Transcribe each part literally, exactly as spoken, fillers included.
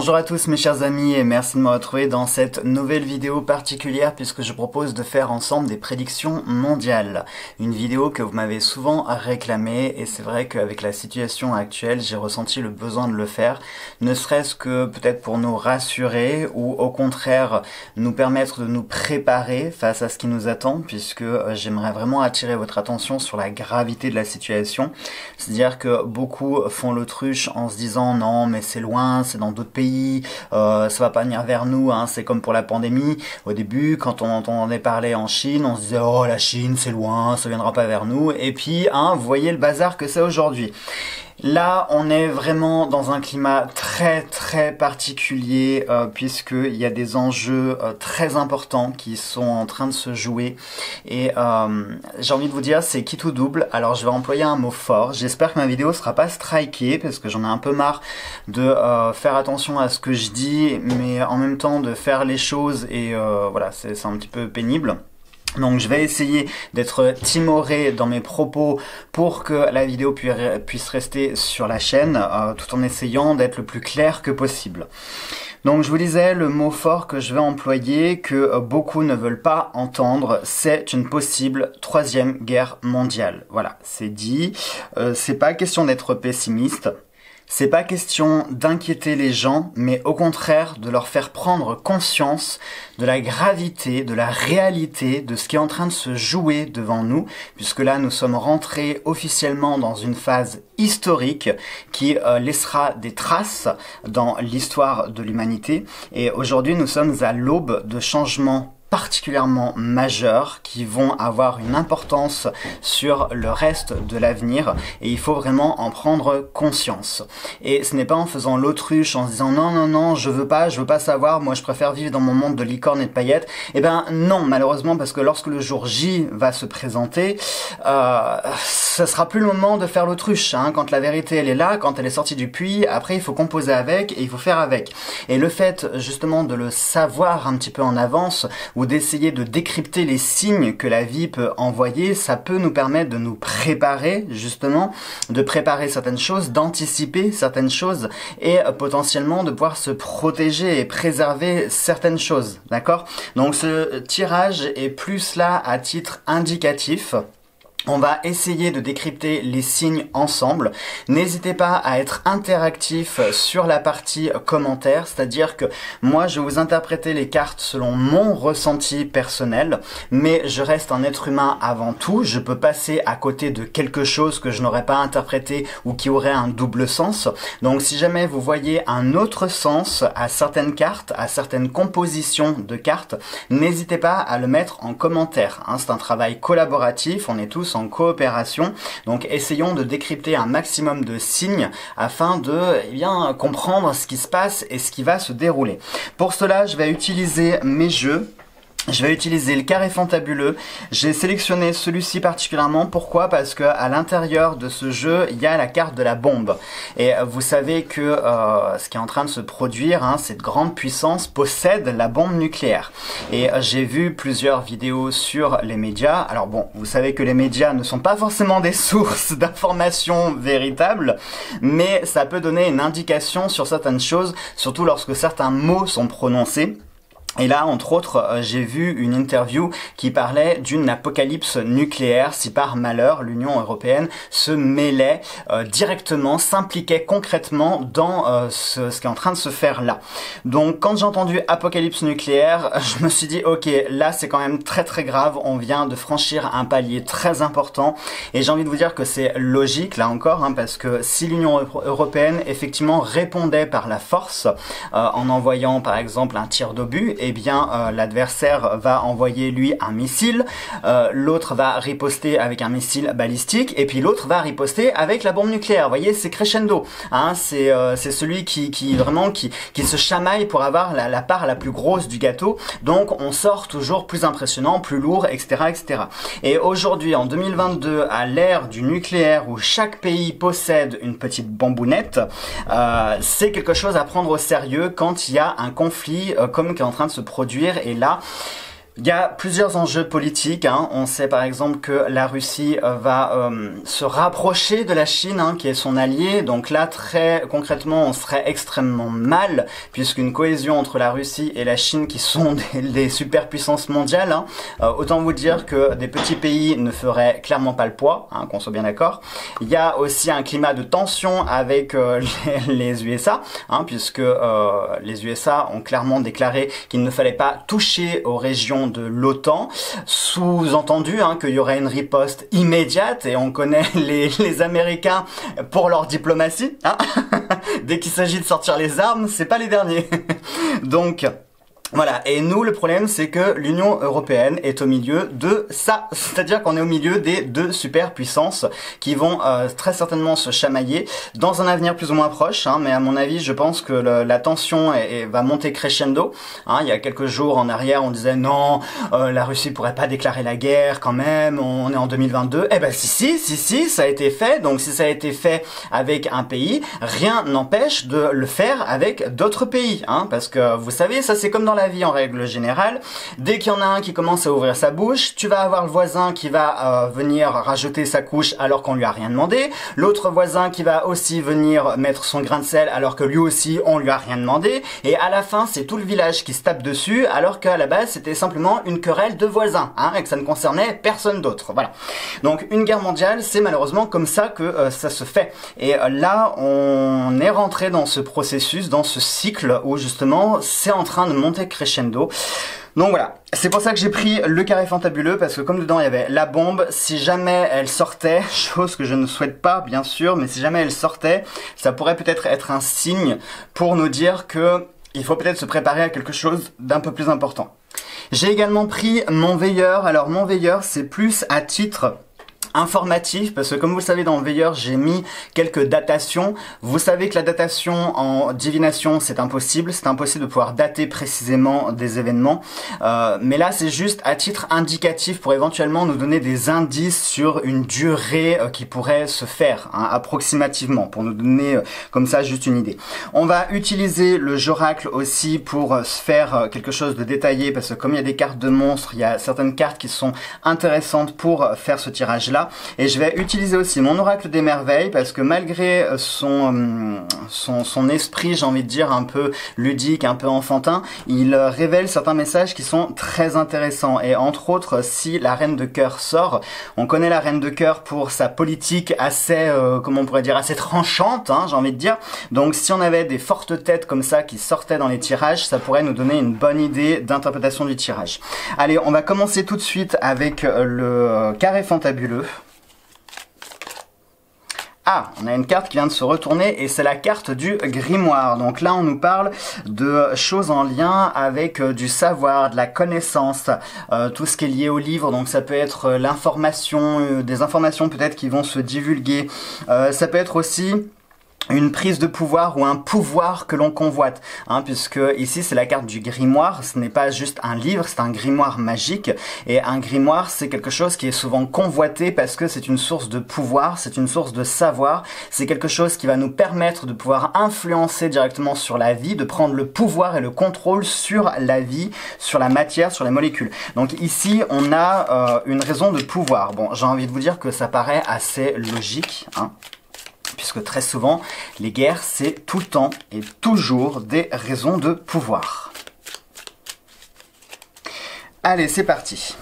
Bonjour à tous mes chers amis et merci de me retrouver dans cette nouvelle vidéo particulière puisque je propose de faire ensemble des prédictions mondiales. Une vidéo que vous m'avez souvent réclamée et c'est vrai qu'avec la situation actuelle j'ai ressenti le besoin de le faire, ne serait-ce que peut-être pour nous rassurer ou au contraire nous permettre de nous préparer face à ce qui nous attend puisque j'aimerais vraiment attirer votre attention sur la gravité de la situation. C'est-à-dire que beaucoup font l'autruche en se disant non mais c'est loin, c'est dans d'autres pays, euh, ça va pas venir vers nous, hein. C'est comme pour la pandémie. Au début, quand on entendait parler en Chine, on se disait oh la Chine c'est loin, ça viendra pas vers nous. Et puis, hein, vous voyez le bazar que c'est aujourd'hui. Là, on est vraiment dans un climat très très particulier euh, puisqu'il y a des enjeux euh, très importants qui sont en train de se jouer et euh, j'ai envie de vous dire c'est qui tout double. Alors je vais employer un mot fort, j'espère que ma vidéo sera pas strikée parce que j'en ai un peu marre de euh, faire attention à ce que je dis mais en même temps de faire les choses et euh, voilà, c'est un petit peu pénible. Donc je vais essayer d'être timoré dans mes propos pour que la vidéo puisse rester sur la chaîne euh, tout en essayant d'être le plus clair que possible. Donc je vous disais, le mot fort que je vais employer, que beaucoup ne veulent pas entendre, c'est une possible troisième guerre mondiale. Voilà, c'est dit, euh, c'est pas question d'être pessimiste. C'est pas question d'inquiéter les gens, mais au contraire de leur faire prendre conscience de la gravité, de la réalité, de ce qui est en train de se jouer devant nous, puisque là nous sommes rentrés officiellement dans une phase historique qui euh, laissera des traces dans l'histoire de l'humanité. Et aujourd'hui nous sommes à l'aube de changements particulièrement majeurs qui vont avoir une importance sur le reste de l'avenir et il faut vraiment en prendre conscience. Et ce n'est pas en faisant l'autruche, en se disant non non non je veux pas, je veux pas savoir, moi je préfère vivre dans mon monde de licorne et de paillettes. Et ben non malheureusement parce que lorsque le jour J va se présenter, euh, ce sera plus le moment de faire l'autruche, hein. Quand la vérité elle est là, quand elle est sortie du puits, après il faut composer avec et il faut faire avec. Et le fait justement de le savoir un petit peu en avance ou d'essayer de décrypter les signes que la vie peut envoyer, ça peut nous permettre de nous préparer justement, de préparer certaines choses, d'anticiper certaines choses et potentiellement de pouvoir se protéger et préserver certaines choses, d'accord? Donc ce tirage est plus là à titre indicatif. On va essayer de décrypter les signes ensemble. N'hésitez pas à être interactif sur la partie commentaires, c'est-à-dire que moi je vais vous interpréter les cartes selon mon ressenti personnel, mais je reste un être humain avant tout. Je peux passer à côté de quelque chose que je n'aurais pas interprété ou qui aurait un double sens. Donc si jamais vous voyez un autre sens à certaines cartes, à certaines compositions de cartes, n'hésitez pas à le mettre en commentaire, hein. C'est un travail collaboratif, on est tous en coopération, donc essayons de décrypter un maximum de signes afin de eh bien, comprendre ce qui se passe et ce qui va se dérouler. Pour cela, je vais utiliser mes jeux. Je vais utiliser le carré fantabuleux. J'ai sélectionné celui-ci particulièrement. Pourquoi? Parce que à l'intérieur de ce jeu, il y a la carte de la bombe. Et vous savez que euh, ce qui est en train de se produire, hein, cette grande puissance possède la bombe nucléaire. Et euh, j'ai vu plusieurs vidéos sur les médias. Alors bon, vous savez que les médias ne sont pas forcément des sources d'informations véritables, mais ça peut donner une indication sur certaines choses, surtout lorsque certains mots sont prononcés. Et là, entre autres, euh, j'ai vu une interview qui parlait d'une apocalypse nucléaire si par malheur l'Union européenne se mêlait euh, directement, s'impliquait concrètement dans euh, ce, ce qui est en train de se faire là. Donc quand j'ai entendu apocalypse nucléaire, je me suis dit ok, là c'est quand même très très grave, on vient de franchir un palier très important et j'ai envie de vous dire que c'est logique là encore, hein, parce que si l'Union européenne effectivement répondait par la force euh, en envoyant par exemple un tir d'obus, eh bien euh, l'adversaire va envoyer lui un missile, euh, l'autre va riposter avec un missile balistique et puis l'autre va riposter avec la bombe nucléaire. Vous voyez, c'est crescendo, hein, c'est euh, c'est celui qui, qui vraiment qui, qui se chamaille pour avoir la, la part la plus grosse du gâteau. Donc on sort toujours plus impressionnant, plus lourd, et cetera et cetera. Et aujourd'hui en deux mille vingt-deux, à l'ère du nucléaire où chaque pays possède une petite bambounette, euh, c'est quelque chose à prendre au sérieux quand il y a un conflit euh, comme qui est en train de se produire. Et là Il y a plusieurs enjeux politiques, hein. On sait par exemple que la Russie euh, va euh, se rapprocher de la Chine, hein, qui est son allié. Donc là, très concrètement, on serait extrêmement mal, puisqu'une cohésion entre la Russie et la Chine, qui sont des, des superpuissances mondiales, hein, euh, autant vous dire que des petits pays ne feraient clairement pas le poids, hein, qu'on soit bien d'accord. Il y a aussi un climat de tension avec euh, les, les U S A, hein, puisque euh, les U S A ont clairement déclaré qu'il ne fallait pas toucher aux régions de l'OTAN, sous-entendu hein, qu'il y aurait une riposte immédiate, et on connaît les, les Américains pour leur diplomatie, hein. Dès qu'il s'agit de sortir les armes, c'est pas les derniers. Donc voilà, et nous le problème c'est que l'Union Européenne est au milieu de ça, c'est-à-dire qu'on est au milieu des deux superpuissances qui vont euh, très certainement se chamailler dans un avenir plus ou moins proche, hein, mais à mon avis je pense que le, la tension est, est, va monter crescendo, hein. Il y a quelques jours en arrière on disait non, euh, la Russie pourrait pas déclarer la guerre quand même, on est en deux mille vingt-deux, eh ben si si si si ça a été fait, donc si ça a été fait avec un pays, rien n'empêche de le faire avec d'autres pays, hein, parce que vous savez ça c'est comme dans la vie en règle générale, dès qu'il y en a un qui commence à ouvrir sa bouche, tu vas avoir le voisin qui va euh, venir rajouter sa couche alors qu'on lui a rien demandé, l'autre voisin qui va aussi venir mettre son grain de sel alors que lui aussi on lui a rien demandé, et à la fin c'est tout le village qui se tape dessus alors qu'à la base c'était simplement une querelle de voisins, hein, et que ça ne concernait personne d'autre. Voilà. Donc une guerre mondiale, c'est malheureusement comme ça que euh, ça se fait. Et euh, là on est rentré dans ce processus, dans ce cycle où justement c'est en train de monter crescendo. Donc voilà, c'est pour ça que j'ai pris le carré fantabuleux, parce que comme dedans il y avait la bombe, si jamais elle sortait, chose que je ne souhaite pas bien sûr, mais si jamais elle sortait, ça pourrait peut-être être un signe pour nous dire que il faut peut-être se préparer à quelque chose d'un peu plus important. J'ai également pris mon veilleur. Alors mon veilleur c'est plus à titre informatif, parce que comme vous le savez dans le veilleur j'ai mis quelques datations. Vous savez que la datation en divination c'est impossible, c'est impossible de pouvoir dater précisément des événements, euh, mais là c'est juste à titre indicatif pour éventuellement nous donner des indices sur une durée euh, qui pourrait se faire, hein, approximativement, pour nous donner euh, comme ça juste une idée. On va utiliser le Joracle aussi pour euh, se faire euh, quelque chose de détaillé, parce que comme il y a des cartes de monstres, il y a certaines cartes qui sont intéressantes pour euh, faire ce tirage là. Et je vais utiliser aussi mon oracle des merveilles, parce que malgré son, son, son esprit, j'ai envie de dire, un peu ludique, un peu enfantin, il révèle certains messages qui sont très intéressants. Et entre autres, si la reine de cœur sort, on connaît la reine de cœur pour sa politique assez, euh, comment on pourrait dire, assez tranchante, hein, j'ai envie de dire. Donc si on avait des fortes têtes comme ça qui sortaient dans les tirages, ça pourrait nous donner une bonne idée d'interprétation du tirage. Allez, on va commencer tout de suite avec le carré fantabuleux. Ah, on a une carte qui vient de se retourner et c'est la carte du grimoire. Donc là, on nous parle de choses en lien avec euh, du savoir, de la connaissance, euh, tout ce qui est lié au livre. Donc ça peut être euh, l'information, euh, des informations peut-être qui vont se divulguer. Euh, ça peut être aussi une prise de pouvoir ou un pouvoir que l'on convoite, hein, puisque ici c'est la carte du grimoire. Ce n'est pas juste un livre, c'est un grimoire magique, et un grimoire c'est quelque chose qui est souvent convoité parce que c'est une source de pouvoir, c'est une source de savoir, c'est quelque chose qui va nous permettre de pouvoir influencer directement sur la vie, de prendre le pouvoir et le contrôle sur la vie, sur la matière, sur les molécules. Donc ici on a euh, une raison de pouvoir. Bon, j'ai envie de vous dire que ça paraît assez logique, hein, puisque très souvent, les guerres, c'est tout le temps et toujours des raisons de pouvoir. Allez, c'est parti.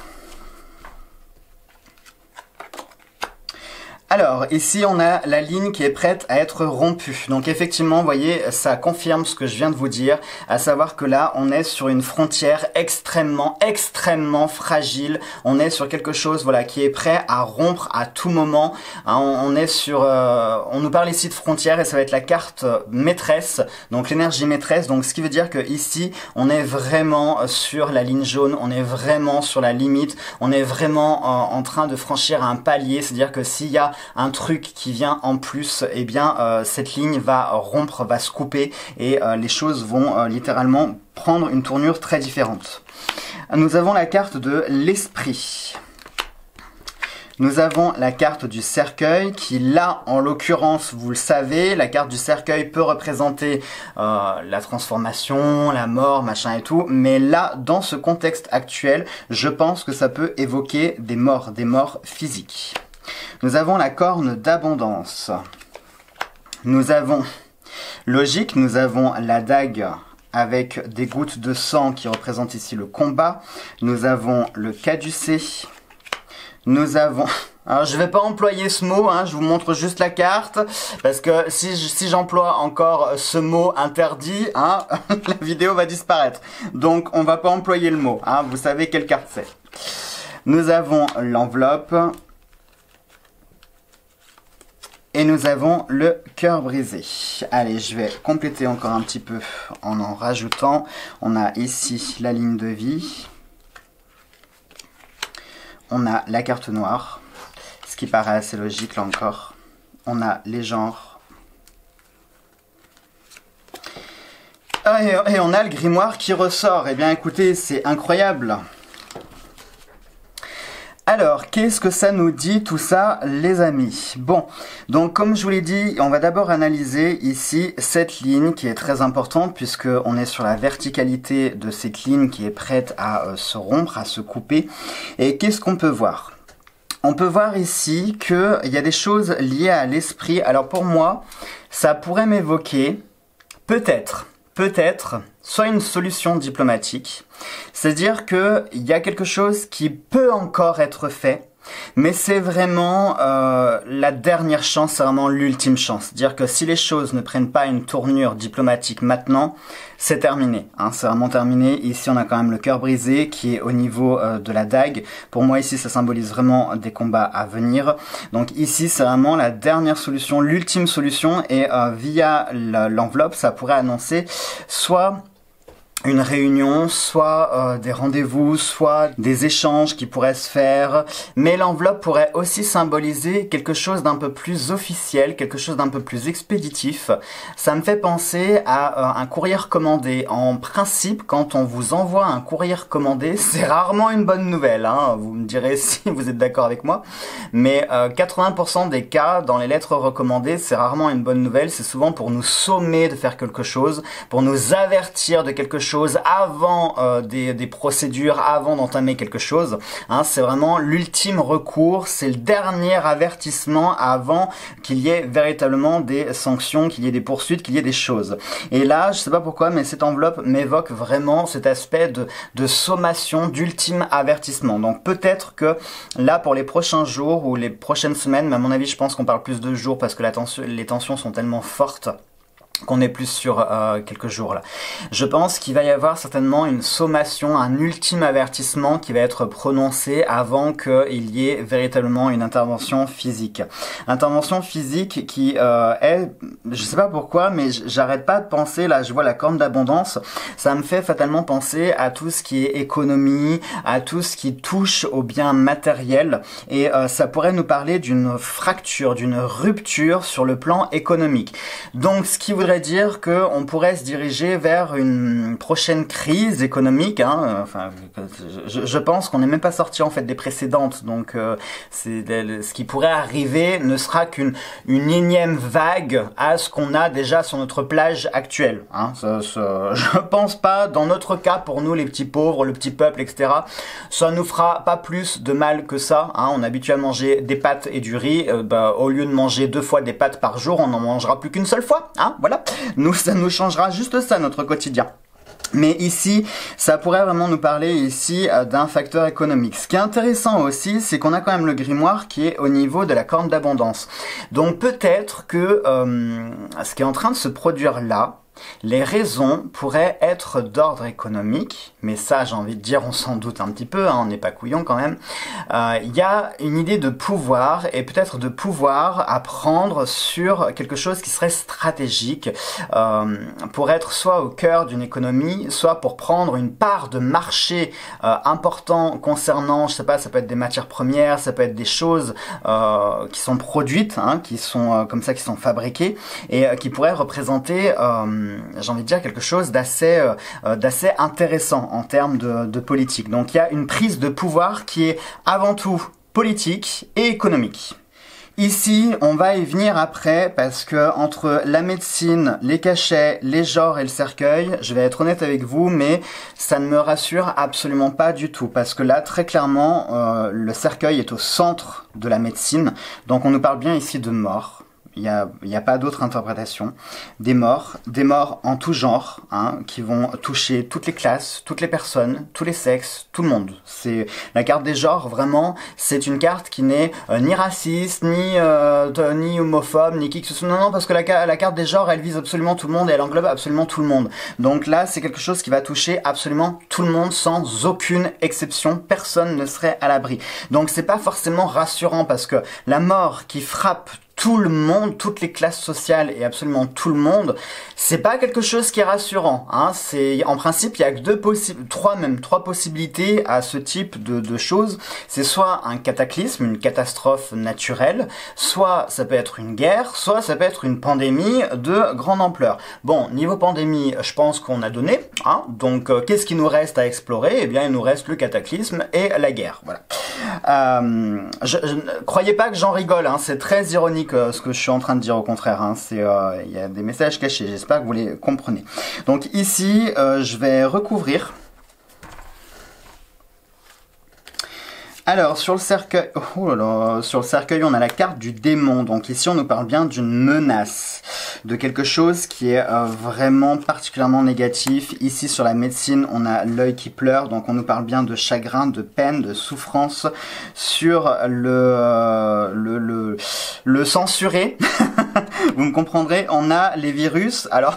Alors, ici, on a la ligne qui est prête à être rompue. Donc, effectivement, vous voyez, ça confirme ce que je viens de vous dire, à savoir que là, on est sur une frontière extrêmement, extrêmement fragile. On est sur quelque chose, voilà, qui est prêt à rompre à tout moment. Hein, on, on est sur... Euh, on nous parle ici de frontière et ça va être la carte maîtresse, donc l'énergie maîtresse. Donc, ce qui veut dire que ici, on est vraiment sur la ligne jaune, on est vraiment sur la limite, on est vraiment en, en train de franchir un palier. C'est-à-dire que s'il y a un truc qui vient en plus, eh bien euh, cette ligne va rompre, va se couper et euh, les choses vont euh, littéralement prendre une tournure très différente. Nous avons la carte de l'esprit. Nous avons la carte du cercueil qui, là, en l'occurrence, vous le savez, la carte du cercueil peut représenter euh, la transformation, la mort, machin et tout. Mais là, dans ce contexte actuel, je pense que ça peut évoquer des morts, des morts physiques. Nous avons la corne d'abondance. Nous avons, logique, nous avons la dague avec des gouttes de sang qui représentent ici le combat. Nous avons le caducée. Nous avons... Alors je vais pas employer ce mot, hein, je vous montre juste la carte, parce que si, si j'emploie encore ce mot interdit, hein, la vidéo va disparaître. Donc on va pas employer le mot, hein, vous savez quelle carte c'est. Nous avons l'enveloppe. Et nous avons le cœur brisé. Allez, je vais compléter encore un petit peu en en rajoutant. On a ici la ligne de vie. On a la carte noire, ce qui paraît assez logique là encore. On a les genres. Et on a le grimoire qui ressort. Eh bien écoutez, c'est incroyable. Alors, qu'est-ce que ça nous dit tout ça, les amis? Bon, donc comme je vous l'ai dit, on va d'abord analyser ici cette ligne qui est très importante puisque on est sur la verticalité de cette ligne qui est prête à euh, se rompre, à se couper. Et qu'est-ce qu'on peut voir? On peut voir ici qu'il y a des choses liées à l'esprit. Alors pour moi, ça pourrait m'évoquer, peut-être, peut-être, soit une solution diplomatique, c'est-à-dire qu'il y a quelque chose qui peut encore être fait, mais c'est vraiment euh, la dernière chance, c'est vraiment l'ultime chance. C'est-à-dire que si les choses ne prennent pas une tournure diplomatique maintenant, c'est terminé. Hein, c'est vraiment terminé. Ici, on a quand même le cœur brisé qui est au niveau euh, de la dague. Pour moi, ici, ça symbolise vraiment des combats à venir. Donc ici, c'est vraiment la dernière solution, l'ultime solution. Et euh, via l'enveloppe, ça pourrait annoncer soit une réunion, soit euh, des rendez-vous, soit des échanges qui pourraient se faire. Mais l'enveloppe pourrait aussi symboliser quelque chose d'un peu plus officiel, quelque chose d'un peu plus expéditif. Ça me fait penser à euh, un courrier commandé. En principe, quand on vous envoie un courrier commandé, c'est rarement une bonne nouvelle. Hein. Vous me direz si vous êtes d'accord avec moi. Mais euh, quatre-vingts pour cent des cas, dans les lettres recommandées, c'est rarement une bonne nouvelle. C'est souvent pour nous sommer de faire quelque chose, pour nous avertir de quelque chose avant euh, des, des procédures, avant d'entamer quelque chose. Hein, c'est vraiment l'ultime recours, c'est le dernier avertissement avant qu'il y ait véritablement des sanctions, qu'il y ait des poursuites, qu'il y ait des choses. Et là, je sais pas pourquoi, mais cette enveloppe m'évoque vraiment cet aspect de, de sommation, d'ultime avertissement. Donc peut-être que là, pour les prochains jours ou les prochaines semaines, mais à mon avis, je pense qu'on parle plus de jours parce que la tension, les tensions sont tellement fortes qu'on est plus sur euh, quelques jours là. Je pense qu'il va y avoir certainement une sommation, un ultime avertissement qui va être prononcé avant qu'il y ait véritablement une intervention physique. Intervention physique qui euh, est, je sais pas pourquoi, mais j'arrête pas de penser, là je vois la corne d'abondance, ça me fait fatalement penser à tout ce qui est économie, à tout ce qui touche aux biens matériels, et euh, ça pourrait nous parler d'une fracture, d'une rupture sur le plan économique. Donc ce qui voudrait dire qu'on pourrait se diriger vers une prochaine crise économique. Hein. Enfin, je, je pense qu'on n'est même pas sorti en fait des précédentes. Donc, euh, c'est ce qui pourrait arriver ne sera qu'une une énième vague à ce qu'on a déjà sur notre plage actuelle. Hein. Ça, ça, je pense pas, dans notre cas, pour nous les petits pauvres, le petit peuple, et cetera, ça nous fera pas plus de mal que ça. Hein. On a habitué à manger des pâtes et du riz. Euh, bah, au lieu de manger deux fois des pâtes par jour, on n'en mangera plus qu'une seule fois. Hein. Voilà. Nous, ça nous changera juste ça, notre quotidien. Mais ici, ça pourrait vraiment nous parler ici euh, d'un facteur économique. Ce qui est intéressant aussi, c'est qu'on a quand même le grimoire qui est au niveau de la corne d'abondance. Donc peut-être que euh, ce qui est en train de se produire là, les raisons pourraient être d'ordre économique, mais ça j'ai envie de dire on s'en doute un petit peu, hein, on n'est pas couillon quand même. Il euh, y a une idée de pouvoir et peut-être de pouvoir à prendre sur quelque chose qui serait stratégique euh, pour être soit au cœur d'une économie, soit pour prendre une part de marché euh, important concernant, je sais pas, ça peut être des matières premières, ça peut être des choses euh, qui sont produites, hein, qui sont euh, comme ça, qui sont fabriquées et euh, qui pourraient représenter euh, j'ai envie de dire quelque chose d'assez euh, d'assez intéressant en termes de, de politique. Donc il y a une prise de pouvoir qui est avant tout politique et économique. Ici, on va y venir après parce que entre la médecine, les cachets, les genres et le cercueil, je vais être honnête avec vous, mais ça ne me rassure absolument pas du tout parce que là, très clairement, euh, le cercueil est au centre de la médecine, donc on nous parle bien ici de mort. Il n'y a, il a pas d'autre interprétation. Des morts, des morts en tout genre, hein, qui vont toucher toutes les classes, toutes les personnes, tous les sexes, tout le monde. C'est la carte des genres, vraiment, c'est une carte qui n'est euh, ni raciste, ni euh, ni homophobe, ni qui que ce soit. Non, non, parce que la, la carte des genres, elle vise absolument tout le monde et elle englobe absolument tout le monde. Donc là, c'est quelque chose qui va toucher absolument tout le monde sans aucune exception. Personne ne serait à l'abri. Donc c'est pas forcément rassurant parce que la mort qui frappe tout le monde, toutes les classes sociales et absolument tout le monde, c'est pas quelque chose qui est rassurant, hein. C'est, en principe, il y a que deux possibles, trois même, trois possibilités à ce type de, de choses. C'est soit un cataclysme, une catastrophe naturelle, soit ça peut être une guerre, soit ça peut être une pandémie de grande ampleur. Bon, niveau pandémie, je pense qu'on a donné, hein. Donc, euh, qu'est-ce qui nous reste à explorer? Eh bien, il nous reste le cataclysme et la guerre, voilà. Euh, je, je, croyez pas que j'en rigole, hein. C'est très ironique ce que je suis en train de dire, au contraire, hein. C'est, euh, il y a des messages cachés, j'espère que vous les comprenez. Donc ici, euh, je vais recouvrir. Alors, sur le cercueil, oh là là, sur le cercueil, on a la carte du démon. Donc ici, on nous parle bien d'une menace, de quelque chose qui est euh, vraiment particulièrement négatif. Ici, sur la médecine, on a l'œil qui pleure. Donc on nous parle bien de chagrin, de peine, de souffrance. Sur le, euh, le, le, le censuré, vous me comprendrez, on a les virus. Alors...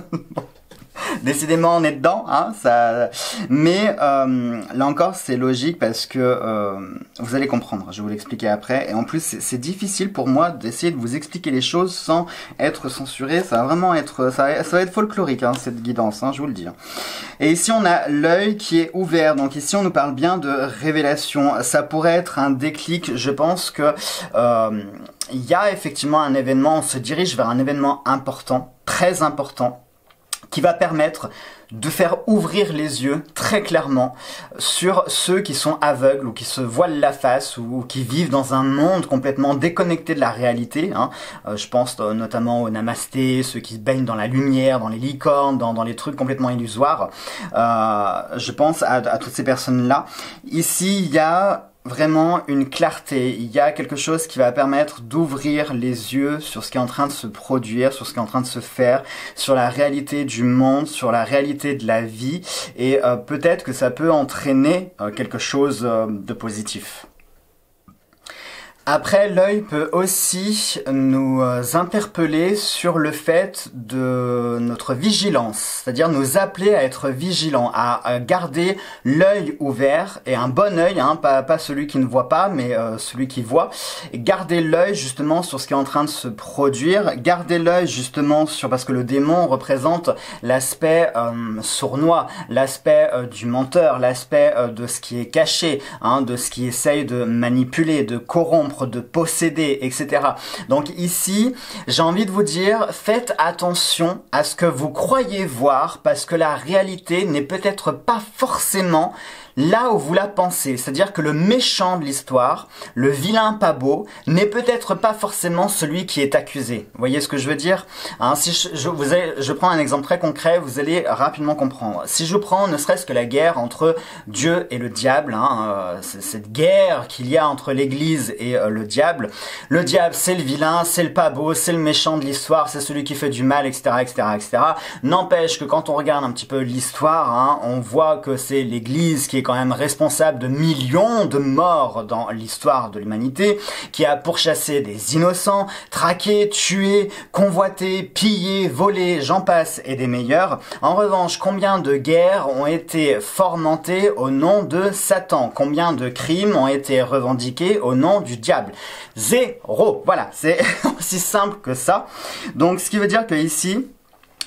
Décidément, on est dedans, hein, ça. Mais euh, là encore, c'est logique parce que euh, vous allez comprendre. Je vais vous l'expliquer après. Et en plus, c'est difficile pour moi d'essayer de vous expliquer les choses sans être censuré. Ça va vraiment être, ça va, ça va être folklorique, hein, cette guidance, hein, je vous le dis. Et ici, on a l'œil qui est ouvert. Donc ici, on nous parle bien de révélation. Ça pourrait être un déclic. Je pense que euh, il y a effectivement un événement. On se dirige vers un événement important, très important, qui va permettre de faire ouvrir les yeux très clairement sur ceux qui sont aveugles ou qui se voilent la face ou qui vivent dans un monde complètement déconnecté de la réalité, hein. Euh, je pense euh, notamment aux namastés, ceux qui se baignent dans la lumière, dans les licornes, dans, dans les trucs complètement illusoires. Euh, je pense à, à toutes ces personnes-là. Ici, il y a vraiment une clarté, il y a quelque chose qui va permettre d'ouvrir les yeux sur ce qui est en train de se produire, sur ce qui est en train de se faire, sur la réalité du monde, sur la réalité de la vie, et euh, peut-être que ça peut entraîner euh, quelque chose euh, de positif. Après, l'œil peut aussi nous interpeller sur le fait de notre vigilance, c'est-à-dire nous appeler à être vigilants, à garder l'œil ouvert, et un bon œil, hein, pas, pas celui qui ne voit pas, mais euh, celui qui voit. Et garder l'œil justement sur ce qui est en train de se produire, garder l'œil justement sur, parce que le démon représente l'aspect euh, sournois, l'aspect euh, du menteur, l'aspect euh, de ce qui est caché, hein, de ce qui essaye de manipuler, de corrompre, de posséder, et cetera. Donc ici, j'ai envie de vous dire, faites attention à ce que vous croyez voir, parce que la réalité n'est peut-être pas forcément là où vous la pensez. C'est-à-dire que le méchant de l'histoire, le vilain pas beau, n'est peut-être pas forcément celui qui est accusé. Vous voyez ce que je veux dire, hein, si je, je, vous allez, je prends un exemple très concret, vous allez rapidement comprendre. Si je prends ne serait-ce que la guerre entre Dieu et le diable, hein, euh, cette guerre qu'il y a entre l'Église et euh, le diable, le diable c'est le vilain, c'est le pas beau, c'est le méchant de l'histoire, c'est celui qui fait du mal, et cetera, et cetera, et cetera. N'empêche que quand on regarde un petit peu l'histoire, hein, on voit que c'est l'Église qui est quand même responsable de millions de morts dans l'histoire de l'humanité, qui a pourchassé des innocents, traqué, tué, convoité, pillé, volé, j'en passe et des meilleurs. En revanche, combien de guerres ont été fomentées au nom de Satan? Combien de crimes ont été revendiqués au nom du diable? Zéro. Voilà, c'est aussi simple que ça. Donc, ce qui veut dire que ici,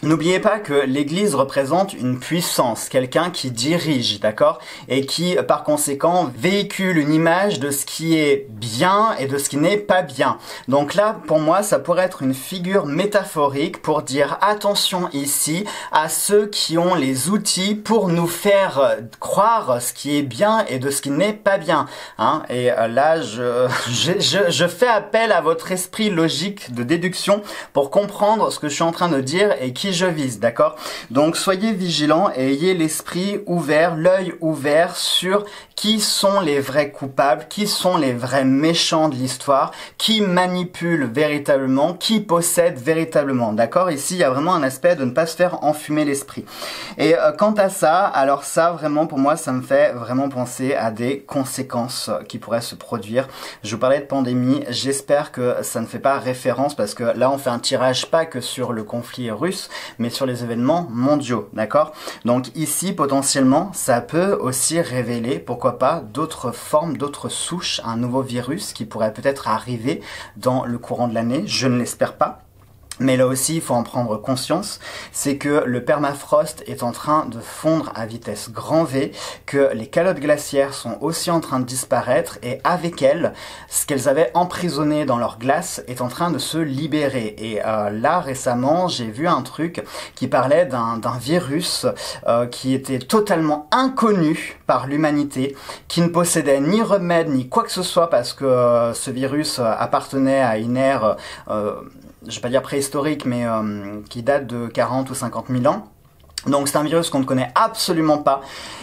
N'oubliez pas que l'Église représente une puissance, quelqu'un qui dirige, d'accord? Et qui, par conséquent, véhicule une image de ce qui est bien et de ce qui n'est pas bien. Donc là, pour moi, ça pourrait être une figure métaphorique pour dire attention ici à ceux qui ont les outils pour nous faire croire ce qui est bien et de ce qui n'est pas bien. Hein? Et là, je, je, je, je fais appel à votre esprit logique de déduction pour comprendre ce que je suis en train de dire et qui je vise, d'accord? Donc soyez vigilants et ayez l'esprit ouvert, l'œil ouvert sur qui sont les vrais coupables, qui sont les vrais méchants de l'histoire, qui manipulent véritablement, qui possèdent véritablement, d'accord? Ici, il y a vraiment un aspect de ne pas se faire enfumer l'esprit. Et euh, quant à ça, alors ça, vraiment, pour moi, ça me fait vraiment penser à des conséquences qui pourraient se produire. Je vous parlais de pandémie, j'espère que ça ne fait pas référence, parce que là, on fait un tirage pas que sur le conflit russe, mais sur les événements mondiaux, d'accord? Donc ici, potentiellement, ça peut aussi révéler, pourquoi pas, d'autres formes, d'autres souches, un nouveau virus qui pourrait peut-être arriver dans le courant de l'année, je ne l'espère pas. Mais là aussi, il faut en prendre conscience, c'est que le permafrost est en train de fondre à vitesse grand V, que les calottes glaciaires sont aussi en train de disparaître, et avec elles, ce qu'elles avaient emprisonné dans leur glace est en train de se libérer. Et euh, là, récemment, j'ai vu un truc qui parlait d'un d'un virus euh, qui était totalement inconnu par l'humanité, qui ne possédait ni remède, ni quoi que ce soit, parce que euh, ce virus appartenait à une ère... Euh, je vais pas dire préhistorique, mais euh, qui date de quarante ou cinquante mille ans. Donc c'est un virus qu'on ne connaît absolument pas,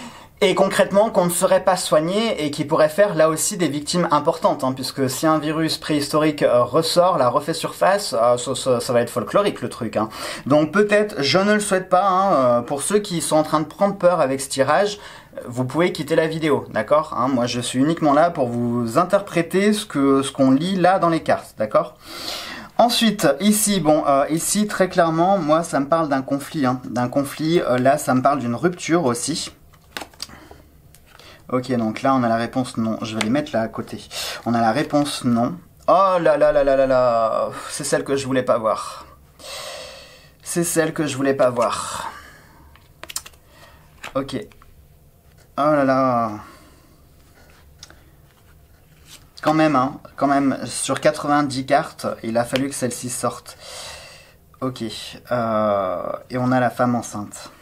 et concrètement qu'on ne saurait pas soigner, et qui pourrait faire là aussi des victimes importantes, hein, puisque si un virus préhistorique euh, ressort, la refait surface, euh, ça, ça, ça va être folklorique le truc. Hein. Donc peut-être, je ne le souhaite pas, hein, euh, pour ceux qui sont en train de prendre peur avec ce tirage, vous pouvez quitter la vidéo, d'accord, hein. Moi je suis uniquement là pour vous interpréter ce que ce qu'on lit là dans les cartes, d'accord. Ensuite, ici, bon, euh, ici, très clairement, moi, ça me parle d'un conflit, hein, d'un conflit, euh, là, ça me parle d'une rupture aussi. Ok, donc là, on a la réponse non, je vais les mettre là à côté. On a la réponse non. Oh là là là là là là, c'est celle que je voulais pas voir. C'est celle que je voulais pas voir. Ok. Oh là là. Quand même, hein, quand même, sur quatre-vingt-dix cartes, il a fallu que celle-ci sorte. Ok, euh, et on a la femme enceinte.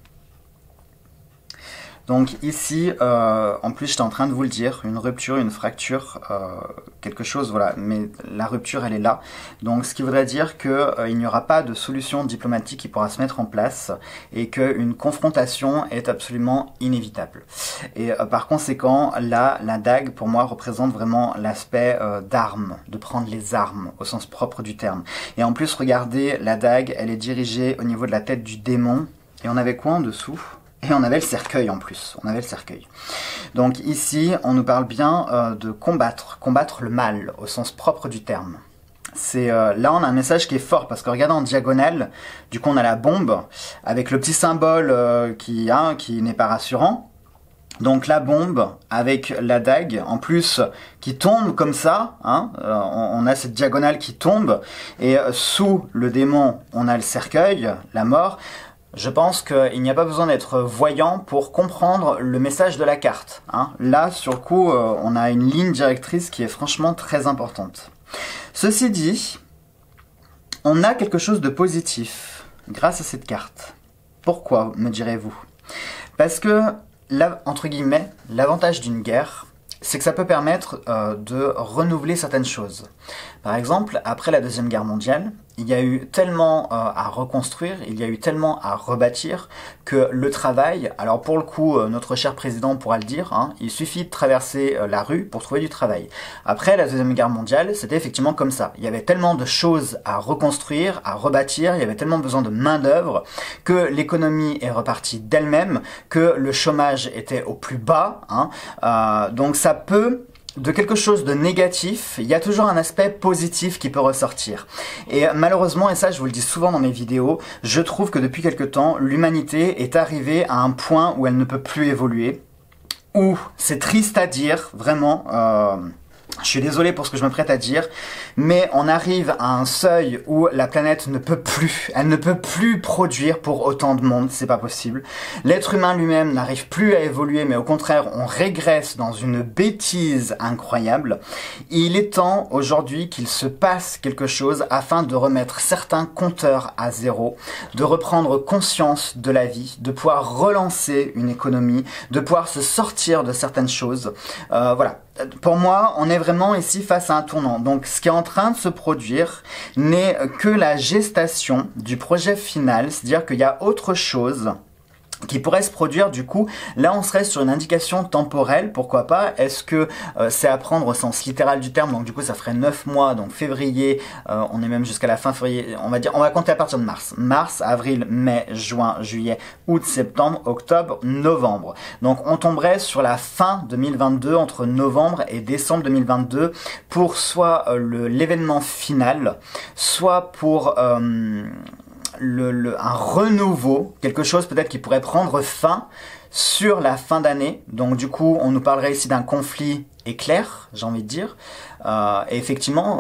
Donc ici, euh, en plus j'étais en train de vous le dire, une rupture, une fracture, euh, quelque chose, voilà, mais la rupture elle est là. Donc ce qui voudrait dire qu'il euh, n'y aura pas de solution diplomatique qui pourra se mettre en place, et qu'une confrontation est absolument inévitable. Et euh, par conséquent, là, la dague pour moi représente vraiment l'aspect euh, d'armes, de prendre les armes au sens propre du terme. Et en plus, regardez, la dague, elle est dirigée au niveau de la tête du démon, et on avait quoi en dessous ? Et on avait le cercueil en plus, on avait le cercueil. Donc ici, on nous parle bien euh, de combattre, combattre le mal, au sens propre du terme. C'est euh, là, on a un message qui est fort, parce que regardez en diagonale, du coup on a la bombe, avec le petit symbole euh, qui, hein, qui n'est pas rassurant. Donc la bombe, avec la dague, en plus, qui tombe comme ça, hein, euh, on, on a cette diagonale qui tombe, et euh, sous le démon, on a le cercueil, la mort. Je pense qu'il n'y a pas besoin d'être voyant pour comprendre le message de la carte. Hein. Là, sur le coup, euh, on a une ligne directrice qui est franchement très importante. Ceci dit, on a quelque chose de positif grâce à cette carte. Pourquoi, me direz-vous? Parce que, là, entre guillemets, l'avantage d'une guerre, c'est que ça peut permettre euh, de renouveler certaines choses. Par exemple, après la Deuxième Guerre mondiale, il y a eu tellement euh, à reconstruire, il y a eu tellement à rebâtir, que le travail, alors pour le coup, euh, notre cher président pourra le dire, hein, il suffit de traverser euh, la rue pour trouver du travail. Après la Deuxième Guerre mondiale, c'était effectivement comme ça. Il y avait tellement de choses à reconstruire, à rebâtir, il y avait tellement besoin de main-d'œuvre, que l'économie est repartie d'elle-même, que le chômage était au plus bas, hein, euh, donc ça peut... De quelque chose de négatif, il y a toujours un aspect positif qui peut ressortir. Et malheureusement, et ça je vous le dis souvent dans mes vidéos, je trouve que depuis quelque temps, l'humanité est arrivée à un point où elle ne peut plus évoluer. Où, c'est triste à dire, vraiment, euh, Je suis désolé pour ce que je me prête à dire, mais on arrive à un seuil où la planète ne peut plus, elle ne peut plus produire pour autant de monde, c'est pas possible. L'être humain lui-même n'arrive plus à évoluer, mais au contraire, on régresse dans une bêtise incroyable. Il est temps aujourd'hui qu'il se passe quelque chose afin de remettre certains compteurs à zéro, de reprendre conscience de la vie, de pouvoir relancer une économie, de pouvoir se sortir de certaines choses. Euh, voilà. Pour moi, on est vraiment ici face à un tournant. Donc, ce qui est en train de se produire n'est que la gestation du projet final, c'est-à-dire qu'il y a autre chose qui pourrait se produire. Du coup, là on serait sur une indication temporelle, pourquoi pas. Est-ce que euh, c'est à prendre au sens littéral du terme, donc du coup ça ferait neuf mois, donc février, euh, on est même jusqu'à la fin février, on va dire, on va compter à partir de mars. Mars, avril, mai, juin, juillet, août, septembre, octobre, novembre. Donc on tomberait sur la fin deux mille vingt-deux, entre novembre et décembre deux mille vingt-deux, pour soit euh, le, l'événement final, soit pour... Euh, Le, le, un renouveau, quelque chose peut-être qui pourrait prendre fin sur la fin d'année. Donc du coup, on nous parlerait ici d'un conflit éclair, j'ai envie de dire. Euh, et effectivement,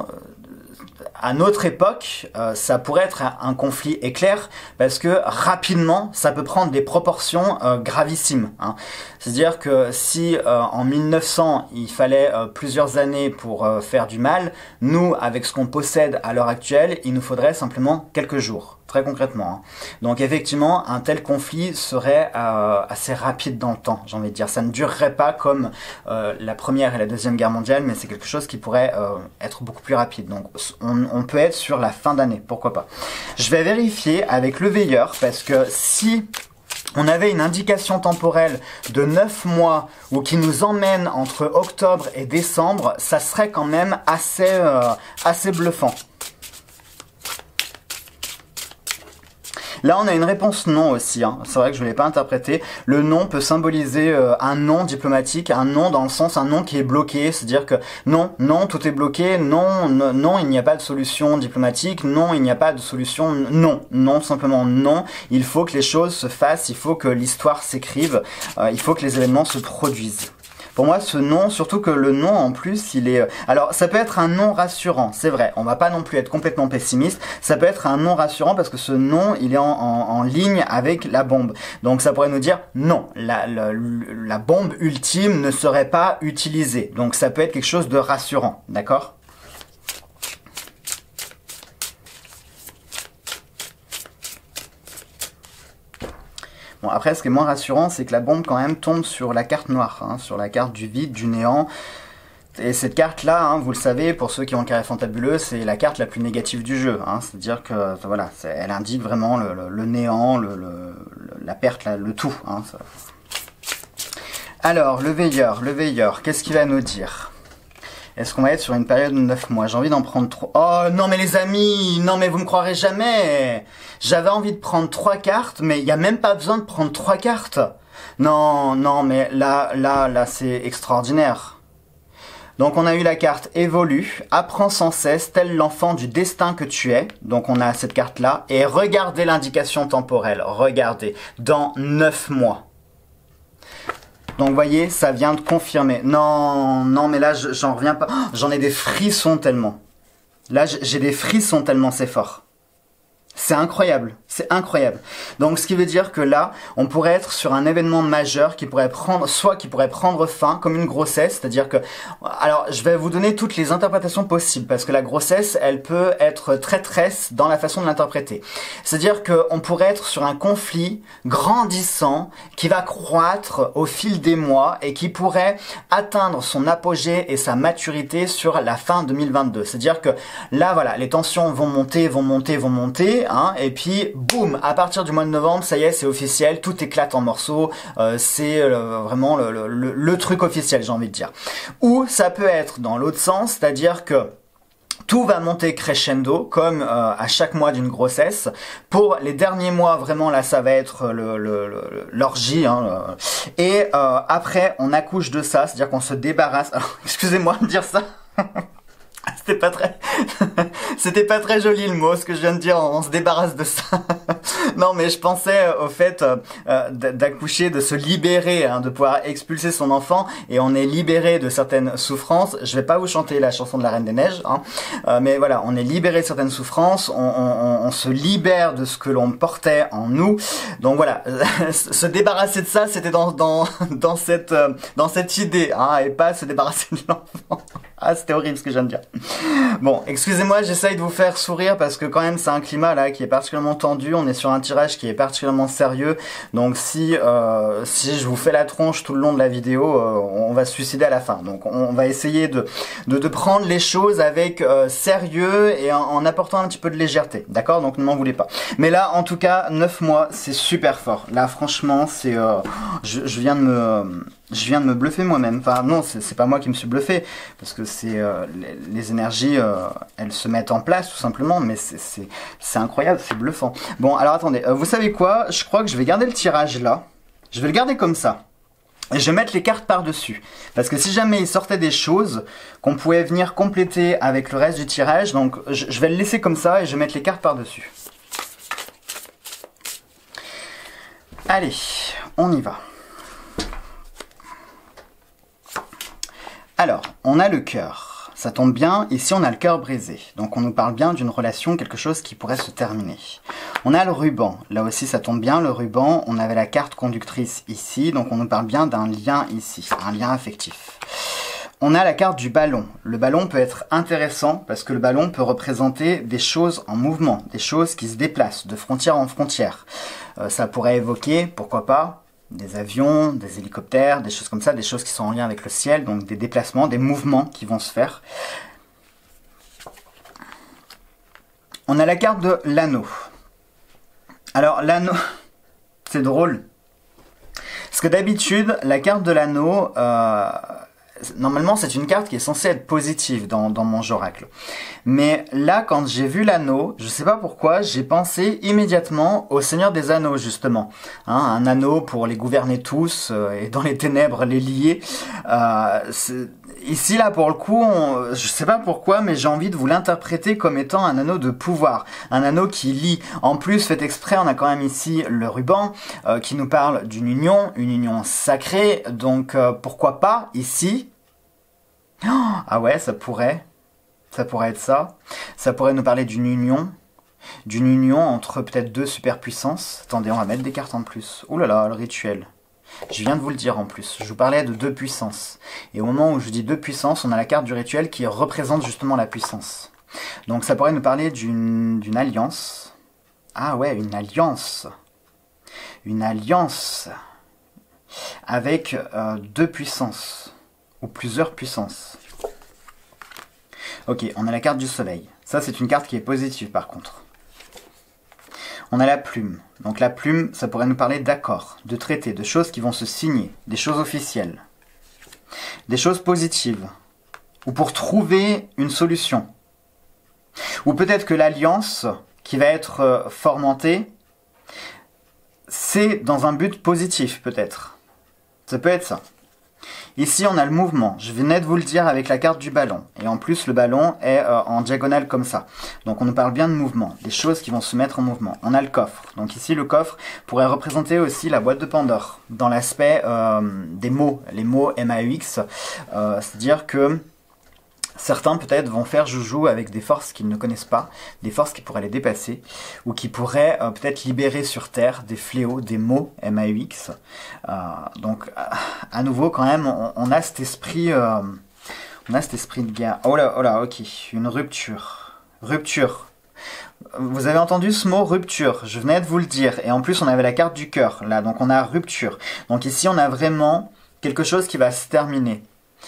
à notre époque, euh, ça pourrait être un conflit éclair parce que rapidement, ça peut prendre des proportions euh, gravissimes. Hein. C'est-à-dire que si euh, en mille neuf cents, il fallait euh, plusieurs années pour euh, faire du mal, nous, avec ce qu'on possède à l'heure actuelle, il nous faudrait simplement quelques jours, très concrètement. Hein. Donc effectivement, un tel conflit serait euh, assez rapide dans le temps, j'ai envie de dire. Ça ne durerait pas comme euh, la Première et la Deuxième Guerre mondiale, mais c'est quelque chose qui pourrait euh, être beaucoup plus rapide. Donc on, on peut être sur la fin d'année, pourquoi pas. Je vais vérifier avec le veilleur, parce que si on avait une indication temporelle de neuf mois ou qui nous emmène entre octobre et décembre, ça serait quand même assez, euh, assez bluffant. Là, on a une réponse non aussi. Hein. C'est vrai que je ne l'ai pas interprété. Le non peut symboliser euh, un non diplomatique, un non dans le sens un non qui est bloqué, c'est-à-dire que non, non, tout est bloqué, non, non, non, il n'y a pas de solution diplomatique, non, il n'y a pas de solution, non, non, simplement non. Il faut que les choses se fassent, il faut que l'histoire s'écrive, euh, il faut que les événements se produisent. Pour moi, ce non, surtout que le non, en plus, il est... Alors, ça peut être un non rassurant, c'est vrai. On va pas non plus être complètement pessimiste. Ça peut être un non rassurant parce que ce non, il est en, en, en ligne avec la bombe. Donc, ça pourrait nous dire non, la, la, la bombe ultime ne serait pas utilisée. Donc, ça peut être quelque chose de rassurant, d'accord ? Bon, après, ce qui est moins rassurant, c'est que la bombe, quand même, tombe sur la carte noire, hein, sur la carte du vide, du néant. Et cette carte-là, hein, vous le savez, pour ceux qui ont le carré fantabuleux, c'est la carte la plus négative du jeu. Hein, c'est-à-dire que, voilà, elle indique vraiment le, le, le néant, le, le, la perte, la, le tout. Hein, ça. Alors, le veilleur, le veilleur, qu'est-ce qu'il va nous dire ? Est-ce qu'on va être sur une période de neuf mois? J'ai envie d'en prendre trois. Oh non mais les amis, non mais vous me croirez jamais. J'avais envie de prendre trois cartes, mais il n'y a même pas besoin de prendre trois cartes. Non, non, mais là, là, là, c'est extraordinaire. Donc on a eu la carte évolue, apprends sans cesse, tel l'enfant du destin que tu es. Donc on a cette carte-là. Et regardez l'indication temporelle, regardez, dans neuf mois. Donc vous voyez, ça vient de confirmer. Non, non, mais là, j'en reviens pas. Oh, j'en ai des frissons tellement. Là, j'ai des frissons tellement c'est fort. C'est incroyable, c'est incroyable. Donc ce qui veut dire que là, on pourrait être sur un événement majeur qui pourrait prendre, soit qui pourrait prendre fin comme une grossesse, c'est-à-dire que, alors je vais vous donner toutes les interprétations possibles parce que la grossesse, elle peut être traîtresse dans la façon de l'interpréter. C'est-à-dire qu'on pourrait être sur un conflit grandissant qui va croître au fil des mois et qui pourrait atteindre son apogée et sa maturité sur la fin deux mille vingt-deux. C'est-à-dire que là, voilà, les tensions vont monter, vont monter, vont monter. Hein, et puis boum, à partir du mois de novembre, ça y est, c'est officiel, tout éclate en morceaux, euh, c'est euh, vraiment le, le, le, le truc officiel, j'ai envie de dire. Ou ça peut être dans l'autre sens, c'est-à-dire que tout va monter crescendo, comme euh, à chaque mois d'une grossesse. Pour les derniers mois, vraiment, là, ça va être le, le, le, l'orgie. Hein, le... Et euh, après, on accouche de ça, c'est-à-dire qu'on se débarrasse... Alors, excusez-moi de dire ça. C'était pas très, c'était pas très joli le mot, ce que je viens de dire, on se débarrasse de ça. Non, mais je pensais au fait euh, d'accoucher, de se libérer, hein, de pouvoir expulser son enfant, et on est libéré de certaines souffrances. Je vais pas vous chanter la chanson de la Reine des Neiges, hein, euh, mais voilà, on est libéré de certaines souffrances, on, on, on se libère de ce que l'on portait en nous. Donc voilà, se débarrasser de ça, c'était dans dans dans cette euh, dans cette idée, hein, et pas se débarrasser de l'enfant. Ah, c'était horrible ce que je viens de dire. Bon, excusez-moi, j'essaye de vous faire sourire parce que quand même c'est un climat là qui est particulièrement tendu, on est sur un tirage qui est particulièrement sérieux, donc si euh, si je vous fais la tronche tout le long de la vidéo, euh, on va se suicider à la fin. Donc on va essayer de de, de prendre les choses avec euh, sérieux et en, en apportant un petit peu de légèreté, d'accord? Donc ne m'en voulez pas. Mais là, en tout cas, neuf mois, c'est super fort. Là, franchement, c'est... Euh, je, je viens de me... Je viens de me bluffer moi-même. Enfin non, c'est pas moi qui me suis bluffé, parce que c'est euh, les, les énergies, euh, elles se mettent en place tout simplement, mais c'est incroyable, c'est bluffant. Bon, alors attendez, euh, vous savez quoi? Je crois que je vais garder le tirage là. Je vais le garder comme ça. Et je vais mettre les cartes par-dessus. Parce que si jamais il sortait des choses qu'on pouvait venir compléter avec le reste du tirage, donc je, je vais le laisser comme ça et je vais mettre les cartes par-dessus. Allez, on y va. Alors, on a le cœur. Ça tombe bien, ici on a le cœur brisé. Donc on nous parle bien d'une relation, quelque chose qui pourrait se terminer. On a le ruban. Là aussi ça tombe bien, le ruban. On avait la carte conductrice ici, donc on nous parle bien d'un lien ici, un lien affectif. On a la carte du ballon. Le ballon peut être intéressant parce que le ballon peut représenter des choses en mouvement, des choses qui se déplacent de frontière en frontière. Euh, ça pourrait évoquer, pourquoi pas, des avions, des hélicoptères, des choses comme ça, des choses qui sont en lien avec le ciel, donc des déplacements, des mouvements qui vont se faire. On a la carte de l'anneau. Alors l'anneau, c'est drôle. Parce que d'habitude, la carte de l'anneau, euh, normalement c'est une carte qui est censée être positive dans, dans mon jeu oracle. Mais là, quand j'ai vu l'anneau, je sais pas pourquoi, j'ai pensé immédiatement au Seigneur des Anneaux, justement. Hein, un anneau pour les gouverner tous, euh, et dans les ténèbres les lier. Euh, ici, là, pour le coup, on, je sais pas pourquoi, mais j'ai envie de vous l'interpréter comme étant un anneau de pouvoir. Un anneau qui lie. En plus, fait exprès, on a quand même ici le ruban, euh, qui nous parle d'une union, une union sacrée. Donc, euh, pourquoi pas, ici... Oh, ah ouais, ça pourrait... Ça pourrait être ça. Ça pourrait nous parler d'une union. D'une union entre peut-être deux superpuissances. Attendez, on va mettre des cartes en plus. Ouh là là, le rituel. Je viens de vous le dire en plus. Je vous parlais de deux puissances. Et au moment où je dis deux puissances, on a la carte du rituel qui représente justement la puissance. Donc ça pourrait nous parler d'une d'une alliance. Ah ouais, une alliance. Une alliance. Avec euh, deux puissances. Ou plusieurs puissances. Ok, on a la carte du soleil. Ça, c'est une carte qui est positive, par contre. On a la plume. Donc la plume, ça pourrait nous parler d'accords, de traités, de choses qui vont se signer, des choses officielles. Des choses positives. Ou pour trouver une solution. Ou peut-être que l'alliance qui va être euh, fomentée, c'est dans un but positif, peut-être. Ça peut être ça. Ici, on a le mouvement. Je venais de vous le dire avec la carte du ballon. Et en plus, le ballon est euh, en diagonale comme ça. Donc, on nous parle bien de mouvement. Des choses qui vont se mettre en mouvement. On a le coffre. Donc ici, le coffre pourrait représenter aussi la boîte de Pandore. Dans l'aspect euh, des mots. Les mots M A U X. Euh, C'est-à-dire que certains peut-être vont faire joujou avec des forces qu'ils ne connaissent pas, des forces qui pourraient les dépasser, ou qui pourraient euh, peut-être libérer sur Terre des fléaux, des maux M A U X. Euh, donc à nouveau quand même, on, on a cet esprit, euh, on a cet esprit de guerre. Oh là, oh là, ok, une rupture, rupture. Vous avez entendu ce mot rupture, je venais de vous le dire, et en plus on avait la carte du cœur là, donc on a rupture. Donc ici on a vraiment quelque chose qui va se terminer.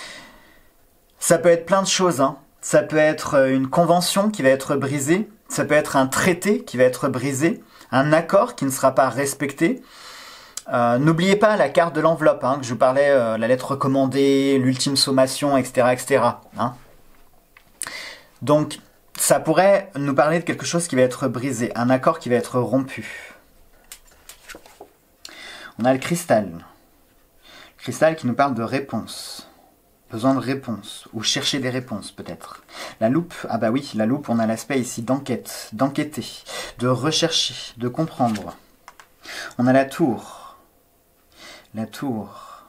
Ça peut être plein de choses, hein. Ça peut être une convention qui va être brisée, ça peut être un traité qui va être brisé, un accord qui ne sera pas respecté. Euh, N'oubliez pas la carte de l'enveloppe, hein, que je vous parlais, euh, la lettre recommandée, l'ultime sommation, et cetera, et cetera. Hein. Donc, ça pourrait nous parler de quelque chose qui va être brisé, un accord qui va être rompu. On a le cristal. Le cristal qui nous parle de réponse. besoin de réponses, ou chercher des réponses peut-être. La loupe, ah bah oui, la loupe, on a l'aspect ici d'enquête, d'enquêter, de rechercher, de comprendre. On a la tour, la tour,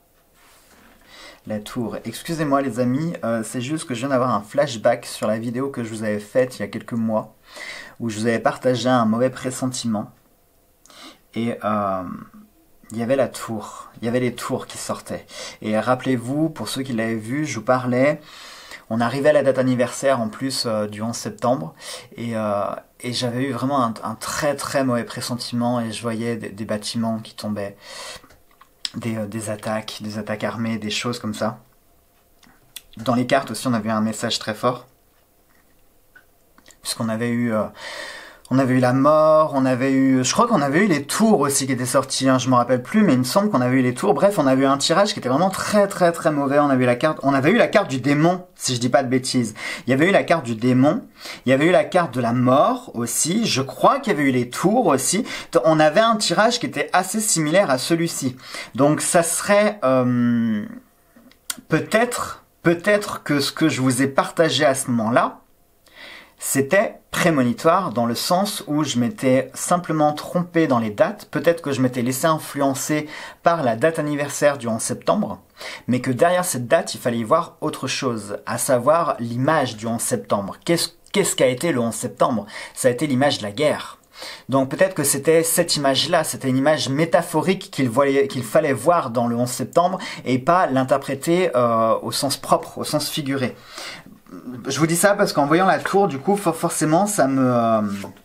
la tour. Excusez-moi les amis, euh, c'est juste que je viens d'avoir un flashback sur la vidéo que je vous avais faite il y a quelques mois, où je vous avais partagé un mauvais pressentiment, et... Euh, il y avait la tour, il y avait les tours qui sortaient. Et rappelez-vous, pour ceux qui l'avaient vu, je vous parlais, on arrivait à la date anniversaire en plus euh, du onze septembre, et, euh, et j'avais eu vraiment un, un très très mauvais pressentiment, et je voyais des, des bâtiments qui tombaient, des, euh, des attaques, des attaques armées, des choses comme ça. Dans les cartes aussi, on avait un message très fort, puisqu'on avait eu... Euh, On avait eu la mort, on avait eu... Je crois qu'on avait eu les tours aussi qui étaient sortis, hein, je me rappelle plus, mais il me semble qu'on avait eu les tours. Bref, on avait eu un tirage qui était vraiment très très très mauvais. On avait eu la carte, on avait eu la carte du démon, si je dis pas de bêtises. Il y avait eu la carte du démon, il y avait eu la carte de la mort aussi, je crois qu'il y avait eu les tours aussi. On avait un tirage qui était assez similaire à celui-ci. Donc ça serait... Euh, peut-être, peut-être que ce que je vous ai partagé à ce moment-là, c'était prémonitoire dans le sens où je m'étais simplement trompé dans les dates. Peut-être que je m'étais laissé influencer par la date anniversaire du onze septembre, mais que derrière cette date, il fallait y voir autre chose, à savoir l'image du onze septembre. Qu'est-ce qu'est-ce qu'a été le onze septembre? Ça a été l'image de la guerre. Donc peut-être que c'était cette image-là, c'était une image métaphorique qu'il voyait, qu'il fallait voir dans le onze septembre et pas l'interpréter euh, au sens propre, au sens figuré. Je vous dis ça parce qu'en voyant la tour, du coup, forcément, ça me... Euh...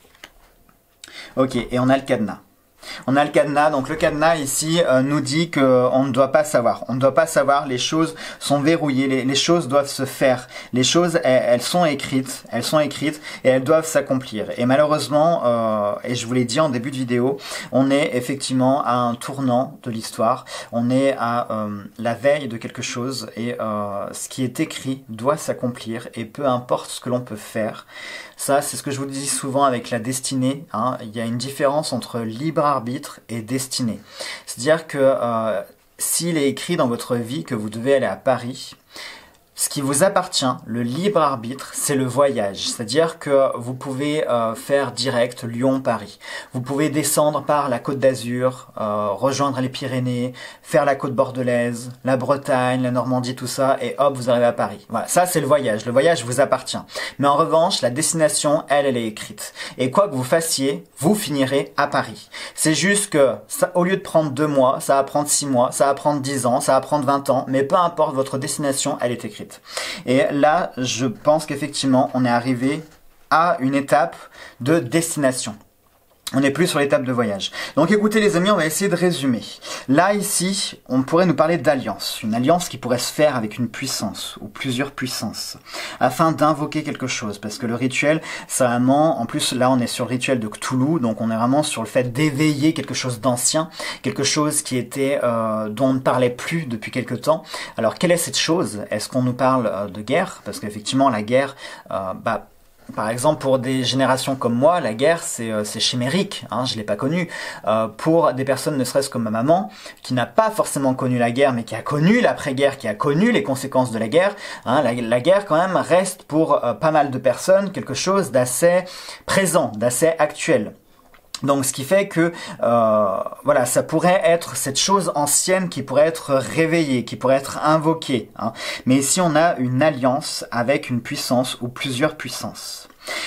Ok, et on a le cadenas. On a le cadenas, donc le cadenas ici euh, nous dit qu'on ne doit pas savoir. On ne doit pas savoir, les choses sont verrouillées, les, les choses doivent se faire. Les choses, elles, elles sont écrites, elles sont écrites et elles doivent s'accomplir. Et malheureusement, euh, et je vous l'ai dit en début de vidéo, on est effectivement à un tournant de l'histoire. On est à euh, la veille de quelque chose et euh, ce qui est écrit doit s'accomplir et peu importe ce que l'on peut faire. Ça, c'est ce que je vous dis souvent avec la destinée, hein. Il y a une différence entre libre arbitre et destinée. C'est-à-dire que euh, s'il est écrit dans votre vie que vous devez aller à Paris, ce qui vous appartient, le libre arbitre, c'est le voyage. C'est-à-dire que vous pouvez euh, faire direct Lyon-Paris. Vous pouvez descendre par la Côte d'Azur, euh, rejoindre les Pyrénées, faire la côte bordelaise, la Bretagne, la Normandie, tout ça, et hop, vous arrivez à Paris. Voilà, ça c'est le voyage. Le voyage vous appartient. Mais en revanche, la destination, elle, elle est écrite. Et quoi que vous fassiez, vous finirez à Paris. C'est juste que, ça, au lieu de prendre deux mois, ça va prendre six mois, ça va prendre dix ans, ça va prendre vingt ans, mais peu importe, votre destination, elle est écrite. Et là, je pense qu'effectivement, on est arrivé à une étape de destination. On n'est plus sur l'étape de voyage. Donc écoutez les amis, on va essayer de résumer. Là, ici, on pourrait nous parler d'alliance. Une alliance qui pourrait se faire avec une puissance ou plusieurs puissances afin d'invoquer quelque chose. Parce que le rituel, c'est vraiment... En plus, là, on est sur le rituel de Cthulhu. Donc on est vraiment sur le fait d'éveiller quelque chose d'ancien. Quelque chose qui était euh, dont on ne parlait plus depuis quelque temps. Alors, quelle est cette chose? Est-ce qu'on nous parle euh, de guerre? Parce qu'effectivement, la guerre... Euh, bah, Par exemple, pour des générations comme moi, la guerre, c'est euh, chimérique, hein, je ne l'ai pas connue. Euh, pour des personnes, ne serait-ce comme ma maman, qui n'a pas forcément connu la guerre, mais qui a connu l'après-guerre, qui a connu les conséquences de la guerre, hein, la, la guerre, quand même, reste pour euh, pas mal de personnes quelque chose d'assez présent, d'assez actuel. Donc ce qui fait que euh, voilà, ça pourrait être cette chose ancienne qui pourrait être réveillée, qui pourrait être invoquée, hein. Mais ici on a une alliance avec une puissance ou plusieurs puissances.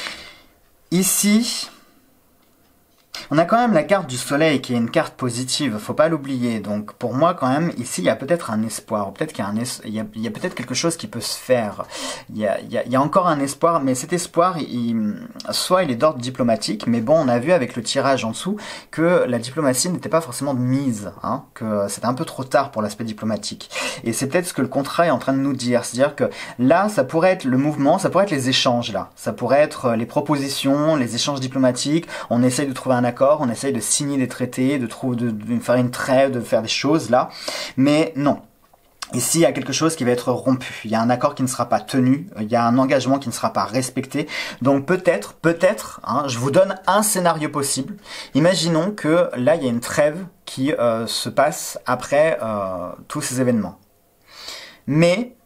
Ici, on a quand même la carte du soleil qui est une carte positive, faut pas l'oublier. Donc pour moi quand même, ici il y a peut-être un espoir, peut-être qu'il y a, un es il y a, il y a peut-être quelque chose qui peut se faire. Il y a, il y a, il y a encore un espoir, mais cet espoir, il, soit il est d'ordre diplomatique, mais bon, on a vu avec le tirage en dessous que la diplomatie n'était pas forcément de mise, hein, que c'était un peu trop tard pour l'aspect diplomatique. Et c'est peut-être ce que le contrat est en train de nous dire, c'est-à-dire que là, ça pourrait être le mouvement, ça pourrait être les échanges là, ça pourrait être les propositions, les échanges diplomatiques, on essaye de trouver un accord, on essaye de signer des traités, de, trouver, de, de faire une trêve, de faire des choses là, mais non. Ici, il y a quelque chose qui va être rompu, il y a un accord qui ne sera pas tenu, il y a un engagement qui ne sera pas respecté, donc peut-être, peut-être, hein, je vous donne un scénario possible, imaginons que là, il y a une trêve qui euh, se passe après euh, tous ces événements. Mais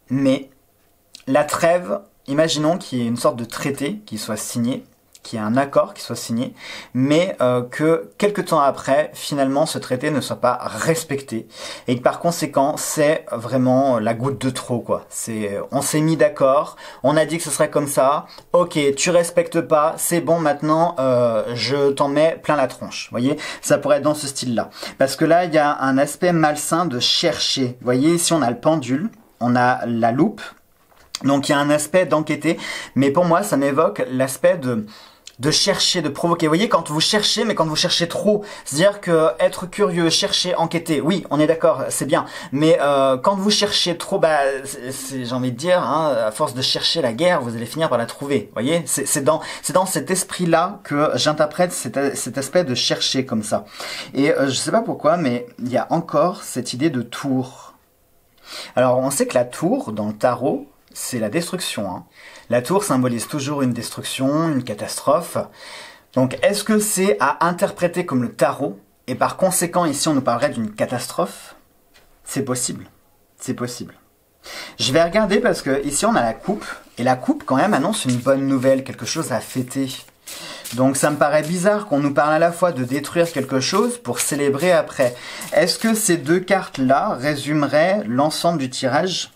Mais la trêve, imaginons qu'il y ait une sorte de traité qui soit signé, qu'il y ait un accord qui soit signé, mais euh, que quelques temps après, finalement, ce traité ne soit pas respecté, et que par conséquent, c'est vraiment la goutte de trop, quoi. C'est, on s'est mis d'accord, on a dit que ce serait comme ça, ok, tu respectes pas, c'est bon, maintenant, euh, je t'en mets plein la tronche. Vous voyez, ça pourrait être dans ce style-là. Parce que là, il y a un aspect malsain de chercher. Vous voyez, ici, on a le pendule, on a la loupe, donc il y a un aspect d'enquêter, mais pour moi, ça m'évoque l'aspect de... de chercher, de provoquer. Vous voyez, quand vous cherchez, mais quand vous cherchez trop, c'est-à-dire que être curieux, chercher, enquêter, oui, on est d'accord, c'est bien. Mais euh, quand vous cherchez trop, bah, c'est, j'ai envie de dire, hein, à force de chercher la guerre, vous allez finir par la trouver. Vous voyez, c'est, c'est dans, c'est dans cet esprit-là que j'interprète cet, cet aspect de chercher comme ça. Et euh, je sais pas pourquoi, mais il y a encore cette idée de tour. Alors, on sait que la tour, dans le tarot, c'est la destruction. Hein. La tour symbolise toujours une destruction, une catastrophe. Donc, est-ce que c'est à interpréter comme le tarot? Et par conséquent, ici, on nous parlerait d'une catastrophe? C'est possible. C'est possible. Je vais regarder parce que ici, on a la coupe. Et la coupe, quand même, annonce une bonne nouvelle, quelque chose à fêter. Donc, ça me paraît bizarre qu'on nous parle à la fois de détruire quelque chose pour célébrer après. Est-ce que ces deux cartes-là résumeraient l'ensemble du tirage?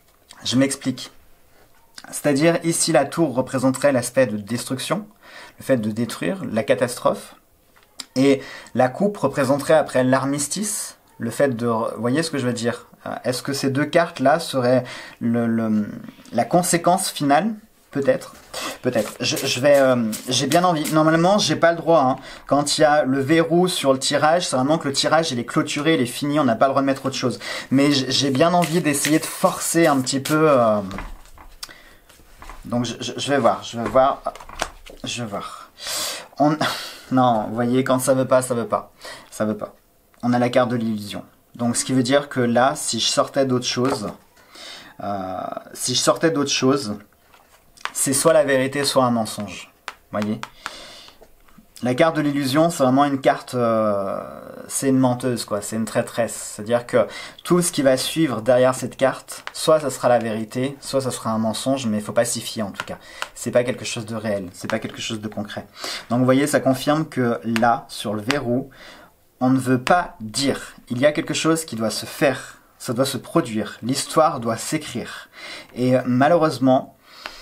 Je m'explique. C'est-à-dire, ici, la tour représenterait l'aspect de destruction, le fait de détruire, la catastrophe. Et la coupe représenterait après l'armistice, le fait de... Vous voyez ce que je veux dire? Est-ce que ces deux cartes-là seraient le, le, la conséquence finale? Peut-être. Peut-être. Je, je vais... Euh, j'ai bien envie. Normalement, j'ai pas le droit. Hein. Quand il y a le verrou sur le tirage, c'est vraiment que le tirage, il est clôturé, il est fini, on n'a pas le droit de mettre autre chose. Mais j'ai bien envie d'essayer de forcer un petit peu... Euh... Donc, je, je, je vais voir. Je vais voir. Je vais voir. On... Non, vous voyez, quand ça veut pas, ça veut pas. Ça veut pas. On a la carte de l'illusion. Donc, ce qui veut dire que là, si je sortais d'autre chose... Euh, si je sortais d'autre chose... c'est soit la vérité, soit un mensonge. Vous voyez? La carte de l'illusion, c'est vraiment une carte... Euh, c'est une menteuse, quoi. C'est une traîtresse. C'est-à-dire que tout ce qui va suivre derrière cette carte, soit ça sera la vérité, soit ça sera un mensonge, mais il ne faut pas s'y fier, en tout cas. C'est pas quelque chose de réel. C'est pas quelque chose de concret. Donc, vous voyez, ça confirme que là, sur le verrou, on ne veut pas dire. Il y a quelque chose qui doit se faire. Ça doit se produire. L'histoire doit s'écrire. Et malheureusement...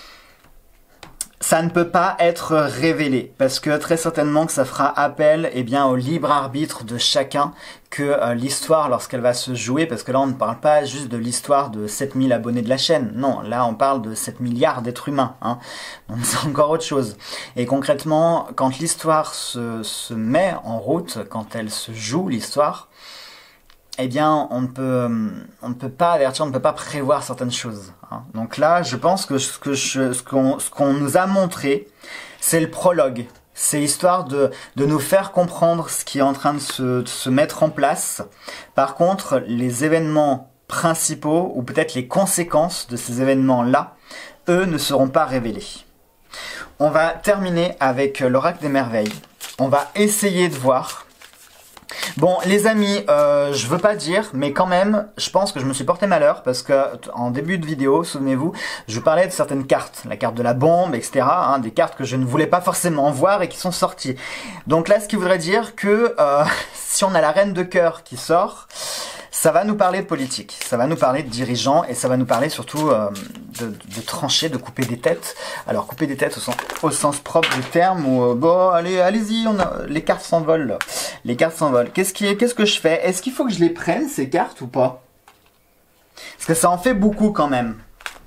ça ne peut pas être révélé, parce que très certainement que ça fera appel eh bien, au libre arbitre de chacun que euh, l'histoire, lorsqu'elle va se jouer, parce que là on ne parle pas juste de l'histoire de sept mille abonnés de la chaîne, non, là on parle de sept milliards d'êtres humains, hein. Donc c'est encore autre chose. Et concrètement, quand l'histoire se, se met en route, quand elle se joue, l'histoire, eh bien, on ne peut, on ne peut pas avertir, on ne peut pas prévoir certaines choses. Hein. Donc là, je pense que ce que je, ce qu'on, ce qu'on nous a montré, c'est le prologue. C'est histoire de, de nous faire comprendre ce qui est en train de se, de se mettre en place. Par contre, les événements principaux, ou peut-être les conséquences de ces événements-là, eux, ne seront pas révélés. On va terminer avec l'oracle des merveilles. On va essayer de voir... Bon, les amis, euh, je veux pas dire, mais quand même, je pense que je me suis porté malheur parce que en début de vidéo, souvenez-vous, je parlais de certaines cartes, la carte de la bombe, et cetera. Hein, des cartes que je ne voulais pas forcément voir et qui sont sorties. Donc là, ce qui voudrait dire que euh, si on a la reine de cœur qui sort, ça va nous parler de politique, ça va nous parler de dirigeants et ça va nous parler surtout euh, de, de trancher, de couper des têtes. Alors couper des têtes au sens, au sens propre du terme ou euh, bon allez allez-y, on a les cartes s'envolent, les cartes s'envolent. Qu'est-ce qui est, qu'est-ce que je fais? Est-ce qu'il faut que je les prenne ces cartes ou pas? Parce que ça en fait beaucoup quand même.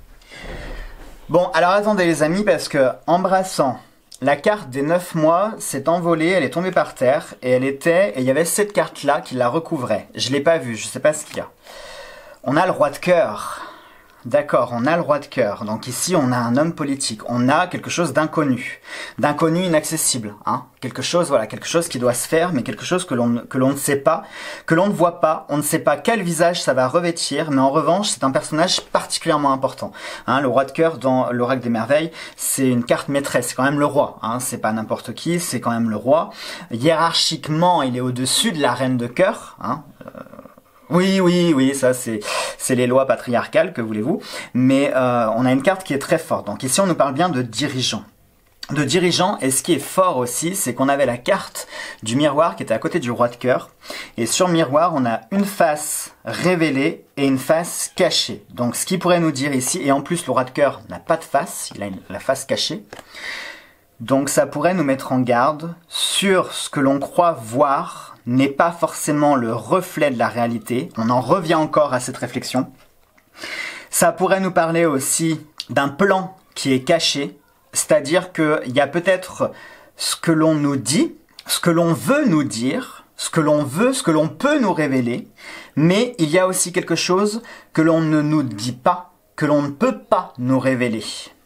Bon alors attendez les amis parce que embrassant. La carte des neuf mois s'est envolée, elle est tombée par terre, et elle était, et il y avait cette carte-là qui la recouvrait. Je l'ai pas vue, je sais pas ce qu'il y a. On a le roi de cœur. D'accord, on a le roi de cœur. Donc ici, on a un homme politique. On a quelque chose d'inconnu. D'inconnu inaccessible. Hein. Quelque chose, voilà, quelque chose qui doit se faire, mais quelque chose que l'on que l'on ne sait pas, que l'on ne voit pas. On ne sait pas quel visage ça va revêtir, mais en revanche, c'est un personnage particulièrement important. Hein, le roi de cœur dans l'oracle des merveilles, c'est une carte maîtresse. C'est quand même le roi. Hein. C'est pas n'importe qui, c'est quand même le roi. Hiérarchiquement, il est au-dessus de la reine de cœur. Hein. Euh, Oui, oui, oui, ça c'est c'est les lois patriarcales, que voulez-vous. Mais euh, on a une carte qui est très forte. Donc ici, on nous parle bien de dirigeants. De dirigeants, et ce qui est fort aussi, c'est qu'on avait la carte du miroir qui était à côté du roi de cœur. Et sur le miroir, on a une face révélée et une face cachée. Donc ce qui pourrait nous dire ici, et en plus le roi de cœur n'a pas de face, il a une, la face cachée. Donc ça pourrait nous mettre en garde sur ce que l'on croit voir n'est pas forcément le reflet de la réalité. On en revient encore à cette réflexion. Ça pourrait nous parler aussi d'un plan qui est caché, c'est-à-dire qu'il y a peut-être ce que l'on nous dit, ce que l'on veut nous dire, ce que l'on veut, ce que l'on peut nous révéler, mais il y a aussi quelque chose que l'on ne nous dit pas, que l'on ne peut pas nous révéler.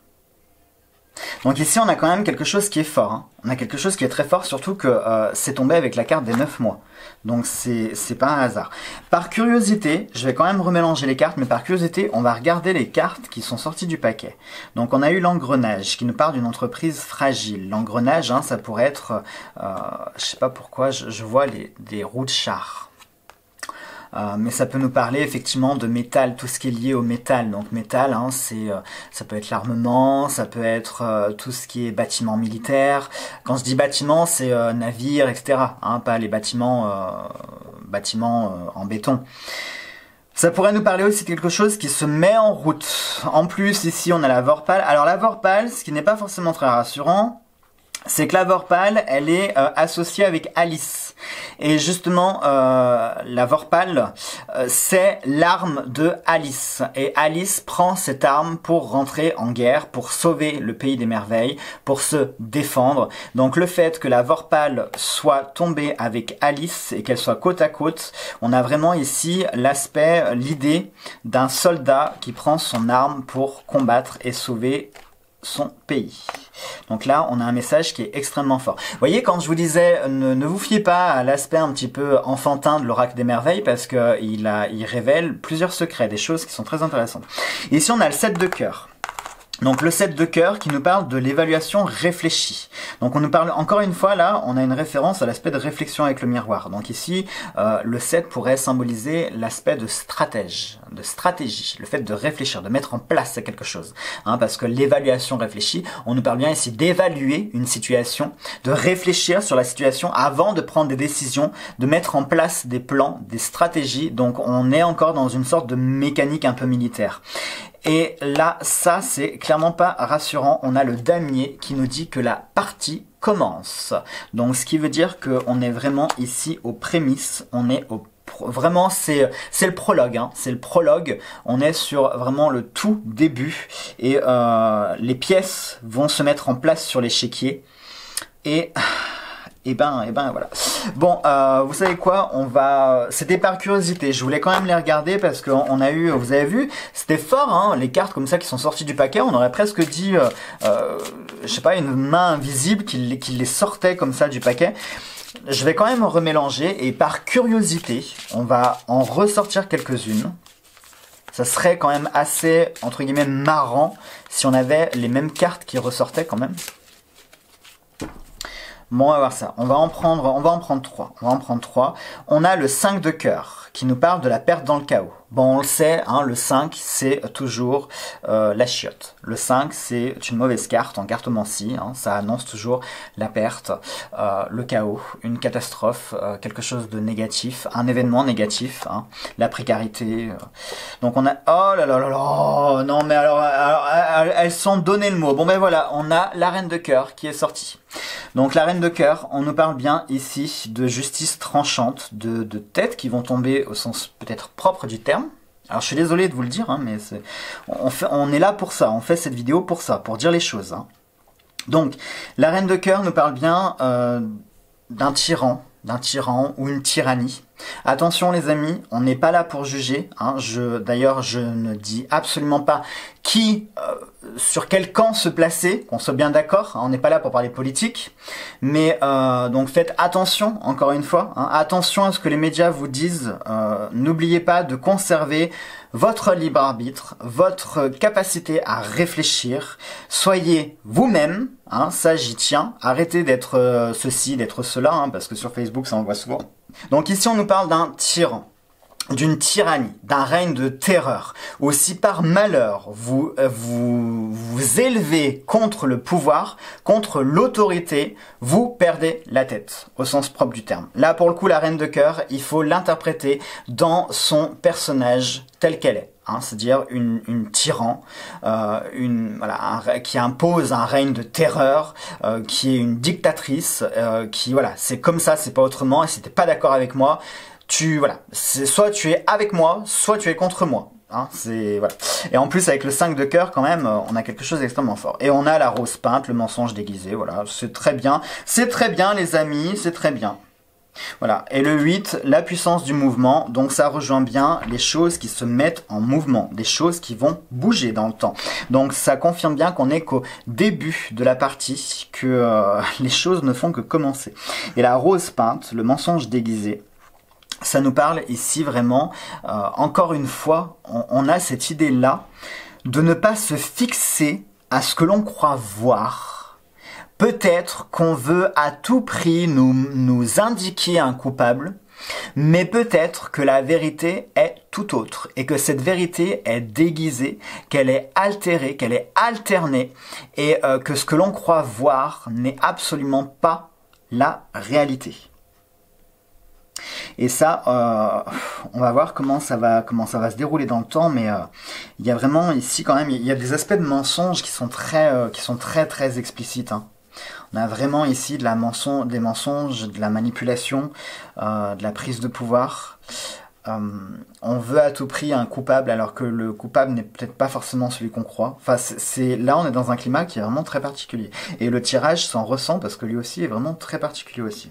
Donc ici, on a quand même quelque chose qui est fort. Hein. On a quelque chose qui est très fort, surtout que euh, c'est tombé avec la carte des neuf mois. Donc c'est c'est pas un hasard. Par curiosité, je vais quand même remélanger les cartes, mais par curiosité, on va regarder les cartes qui sont sorties du paquet. Donc on a eu l'engrenage, qui nous parle d'une entreprise fragile. L'engrenage, hein, ça pourrait être, euh, je sais pas pourquoi, je, je vois les, des roues de char. Euh, mais ça peut nous parler effectivement de métal, tout ce qui est lié au métal. Donc métal, hein, c'est, euh, ça peut être l'armement, ça peut être euh, tout ce qui est bâtiment militaire. Quand je dis bâtiment, c'est euh, navire, et cetera. Hein, pas les bâtiments, euh, bâtiments euh, en béton. Ça pourrait nous parler aussi de quelque chose qui se met en route. En plus, ici, on a la Vorpal. Alors la Vorpal, ce qui n'est pas forcément très rassurant, c'est que la Vorpal, elle est euh, associée avec Alice. Et justement, euh, la Vorpal, euh, c'est l'arme de Alice. Et Alice prend cette arme pour rentrer en guerre, pour sauver le pays des merveilles, pour se défendre. Donc le fait que la Vorpal soit tombée avec Alice et qu'elle soit côte à côte, on a vraiment ici l'aspect, l'idée d'un soldat qui prend son arme pour combattre et sauver son pays. Donc là, on a un message qui est extrêmement fort. Vous voyez, quand je vous disais, ne, ne vous fiez pas à l'aspect un petit peu enfantin de l'oracle des merveilles, parce que il, a, il révèle plusieurs secrets, des choses qui sont très intéressantes. Ici, on a le sept de cœur. Donc le sept de cœur qui nous parle de l'évaluation réfléchie. Donc on nous parle, encore une fois là, on a une référence à l'aspect de réflexion avec le miroir. Donc ici, euh, le sept pourrait symboliser l'aspect de stratège, de stratégie, le fait de réfléchir, de mettre en place quelque chose. Hein, parce que l'évaluation réfléchie, on nous parle bien ici d'évaluer une situation, de réfléchir sur la situation avant de prendre des décisions, de mettre en place des plans, des stratégies. Donc on est encore dans une sorte de mécanique un peu militaire. Et là, ça, c'est clairement pas rassurant. On a le damier qui nous dit que la partie commence. Donc, ce qui veut dire qu'on est vraiment ici aux prémices. On est au Vraiment, c'est c'est le prologue. Hein. C'est le prologue. On est sur vraiment le tout début. Et euh, les pièces vont se mettre en place sur l'échiquier. Et... Et ben, et ben voilà. Bon, euh, vous savez quoi, on va. C'était par curiosité. Je voulais quand même les regarder parce qu'on on a eu, vous avez vu, c'était fort, hein, les cartes comme ça qui sont sorties du paquet. On aurait presque dit, euh, euh, je sais pas, une main invisible qui, qui les sortait comme ça du paquet. Je vais quand même remélanger et par curiosité, on va en ressortir quelques-unes. Ça serait quand même assez entre guillemets marrant si on avait les mêmes cartes qui ressortaient quand même. Bon, on va voir ça. On va en prendre, on va en prendre trois. On va en prendre trois. On a le cinq de cœur qui nous parle de la perte dans le chaos. Bon, on le sait, hein, le cinq, c'est toujours euh, la chiotte. Le cinq, c'est une mauvaise carte en cartomancie. Hein, ça annonce toujours la perte, euh, le chaos, une catastrophe, euh, quelque chose de négatif, un événement négatif, hein, la précarité. Euh. Donc on a... Oh là là là là. Non, mais alors, alors elles sont donné le mot. Bon, ben voilà, on a la reine de cœur qui est sortie. Donc la reine de cœur, on nous parle bien ici de justice tranchante, de, de têtes qui vont tomber au sens peut-être propre du terme. Alors je suis désolé de vous le dire, hein, mais c'est, on, fait, on est là pour ça, on fait cette vidéo pour ça, pour dire les choses. Hein. Donc la reine de cœur nous parle bien euh, d'un tyran, d'un tyran ou une tyrannie. Attention les amis, on n'est pas là pour juger. Hein. Je, d'ailleurs, je ne dis absolument pas qui, euh, sur quel camp se placer, qu'on soit bien d'accord. Hein. On n'est pas là pour parler politique. Mais euh, donc faites attention, encore une fois. Hein. Attention à ce que les médias vous disent. Euh, N'oubliez pas de conserver votre libre arbitre, votre capacité à réfléchir. Soyez vous-même. Hein, ça, j'y tiens. Arrêtez d'être euh, ceci, d'être cela, hein, parce que sur Facebook, ça on le voit souvent. Donc ici, on nous parle d'un tyran. d'une tyrannie, d'un règne de terreur, ou si par malheur vous, vous vous élevez contre le pouvoir, contre l'autorité, vous perdez la tête, au sens propre du terme. Là, pour le coup, la reine de cœur, il faut l'interpréter dans son personnage tel qu'elle est. Hein, c'est-à-dire une, une tyran, euh, une, voilà, un, qui impose un règne de terreur, euh, qui est une dictatrice, euh, qui, voilà, c'est comme ça, c'est pas autrement, et si t'es pas d'accord avec moi, tu, voilà, c'est soit tu es avec moi, soit tu es contre moi. Hein, c'est, voilà. Et en plus, avec le cinq de cœur, quand même, on a quelque chose d'extrêmement fort. Et on a la rose peinte, le mensonge déguisé, voilà, c'est très bien. C'est très bien, les amis, c'est très bien. Voilà, et le huit, la puissance du mouvement, donc ça rejoint bien les choses qui se mettent en mouvement, des choses qui vont bouger dans le temps. Donc ça confirme bien qu'on est qu'au début de la partie, que euh, les choses ne font que commencer. Et la rose peinte, le mensonge déguisé, ça nous parle ici vraiment, euh, encore une fois, on, on a cette idée-là de ne pas se fixer à ce que l'on croit voir. Peut-être qu'on veut à tout prix nous, nous indiquer un coupable, mais peut-être que la vérité est tout autre et que cette vérité est déguisée, qu'elle est altérée, qu'elle est alternée et euh, que ce que l'on croit voir n'est absolument pas la réalité. Et ça, euh, on va voir comment ça va, comment ça va se dérouler dans le temps, mais euh, il y a vraiment ici quand même, il y a des aspects de mensonges qui sont très, euh, qui sont très très explicites. Hein. On a vraiment ici de la mensonge, des mensonges, de la manipulation, euh, de la prise de pouvoir. Euh, on veut à tout prix un coupable alors que le coupable n'est peut-être pas forcément celui qu'on croit. Enfin, c'est là on est dans un climat qui est vraiment très particulier. Et le tirage s'en ressent parce que lui aussi est vraiment très particulier aussi.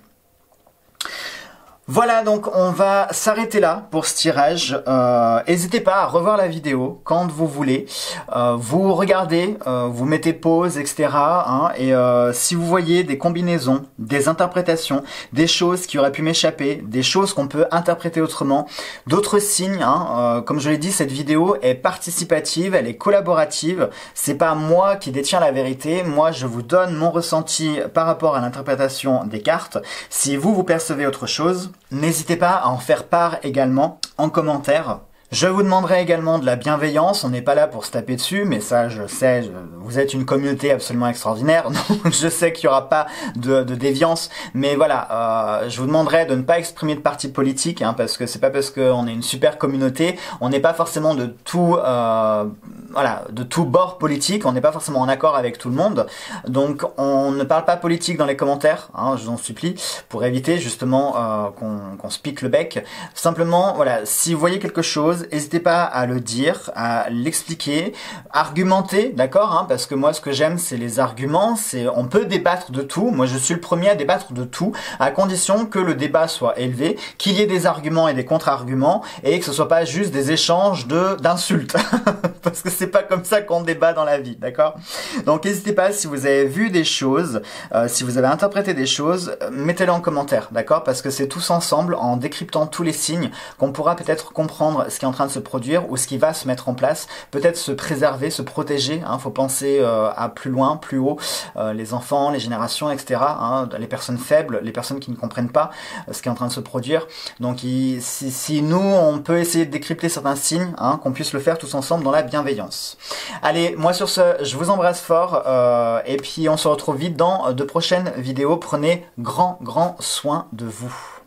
Voilà, donc on va s'arrêter là pour ce tirage. Euh, n'hésitez pas à revoir la vidéo quand vous voulez. Euh, vous regardez, euh, vous mettez pause, et cetera. Hein, et euh, si vous voyez des combinaisons, des interprétations, des choses qui auraient pu m'échapper, des choses qu'on peut interpréter autrement, d'autres signes, hein, euh, comme je l'ai dit, cette vidéo est participative, elle est collaborative. C'est pas moi qui détiens la vérité. Moi, je vous donne mon ressenti par rapport à l'interprétation des cartes. Si vous, vous percevez autre chose, n'hésitez pas à en faire part également en commentaire. Je vous demanderai également de la bienveillance, on n'est pas là pour se taper dessus, mais ça je sais, je, vous êtes une communauté absolument extraordinaire, donc je sais qu'il n'y aura pas de, de déviance, mais voilà, euh, je vous demanderai de ne pas exprimer de parti politique, hein, parce que c'est pas parce qu'on est une super communauté, on n'est pas forcément de tout, euh, voilà, de tout bord politique, on n'est pas forcément en accord avec tout le monde, donc on ne parle pas politique dans les commentaires, hein, je vous en supplie, pour éviter justement euh, qu'on qu'on se pique le bec. Simplement, voilà, si vous voyez quelque chose, n'hésitez pas à le dire, à l'expliquer, argumenter, d'accord, hein, parce que moi ce que j'aime c'est les arguments, c'est on peut débattre de tout, moi je suis le premier à débattre de tout, à condition que le débat soit élevé, qu'il y ait des arguments et des contre-arguments, et que ce soit pas juste des échanges de d'insultes, parce que c'est pas comme ça qu'on débat dans la vie, d'accord. Donc n'hésitez pas, si vous avez vu des choses, euh, si vous avez interprété des choses, mettez-les en commentaire, d'accord, parce que c'est tous ensemble, en décryptant tous les signes, qu'on pourra peut-être comprendre ce qui est en train de se produire ou ce qui va se mettre en place, peut-être se préserver, se protéger, hein, faut penser euh, à plus loin, plus haut, euh, les enfants, les générations, et cetera, hein, les personnes faibles, les personnes qui ne comprennent pas euh, ce qui est en train de se produire. Donc il, si, si nous, on peut essayer de décrypter certains signes, hein, qu'on puisse le faire tous ensemble dans la bienveillance. Allez, moi sur ce, je vous embrasse fort, euh, et puis on se retrouve vite dans de prochaines vidéos. Prenez grand, grand soin de vous.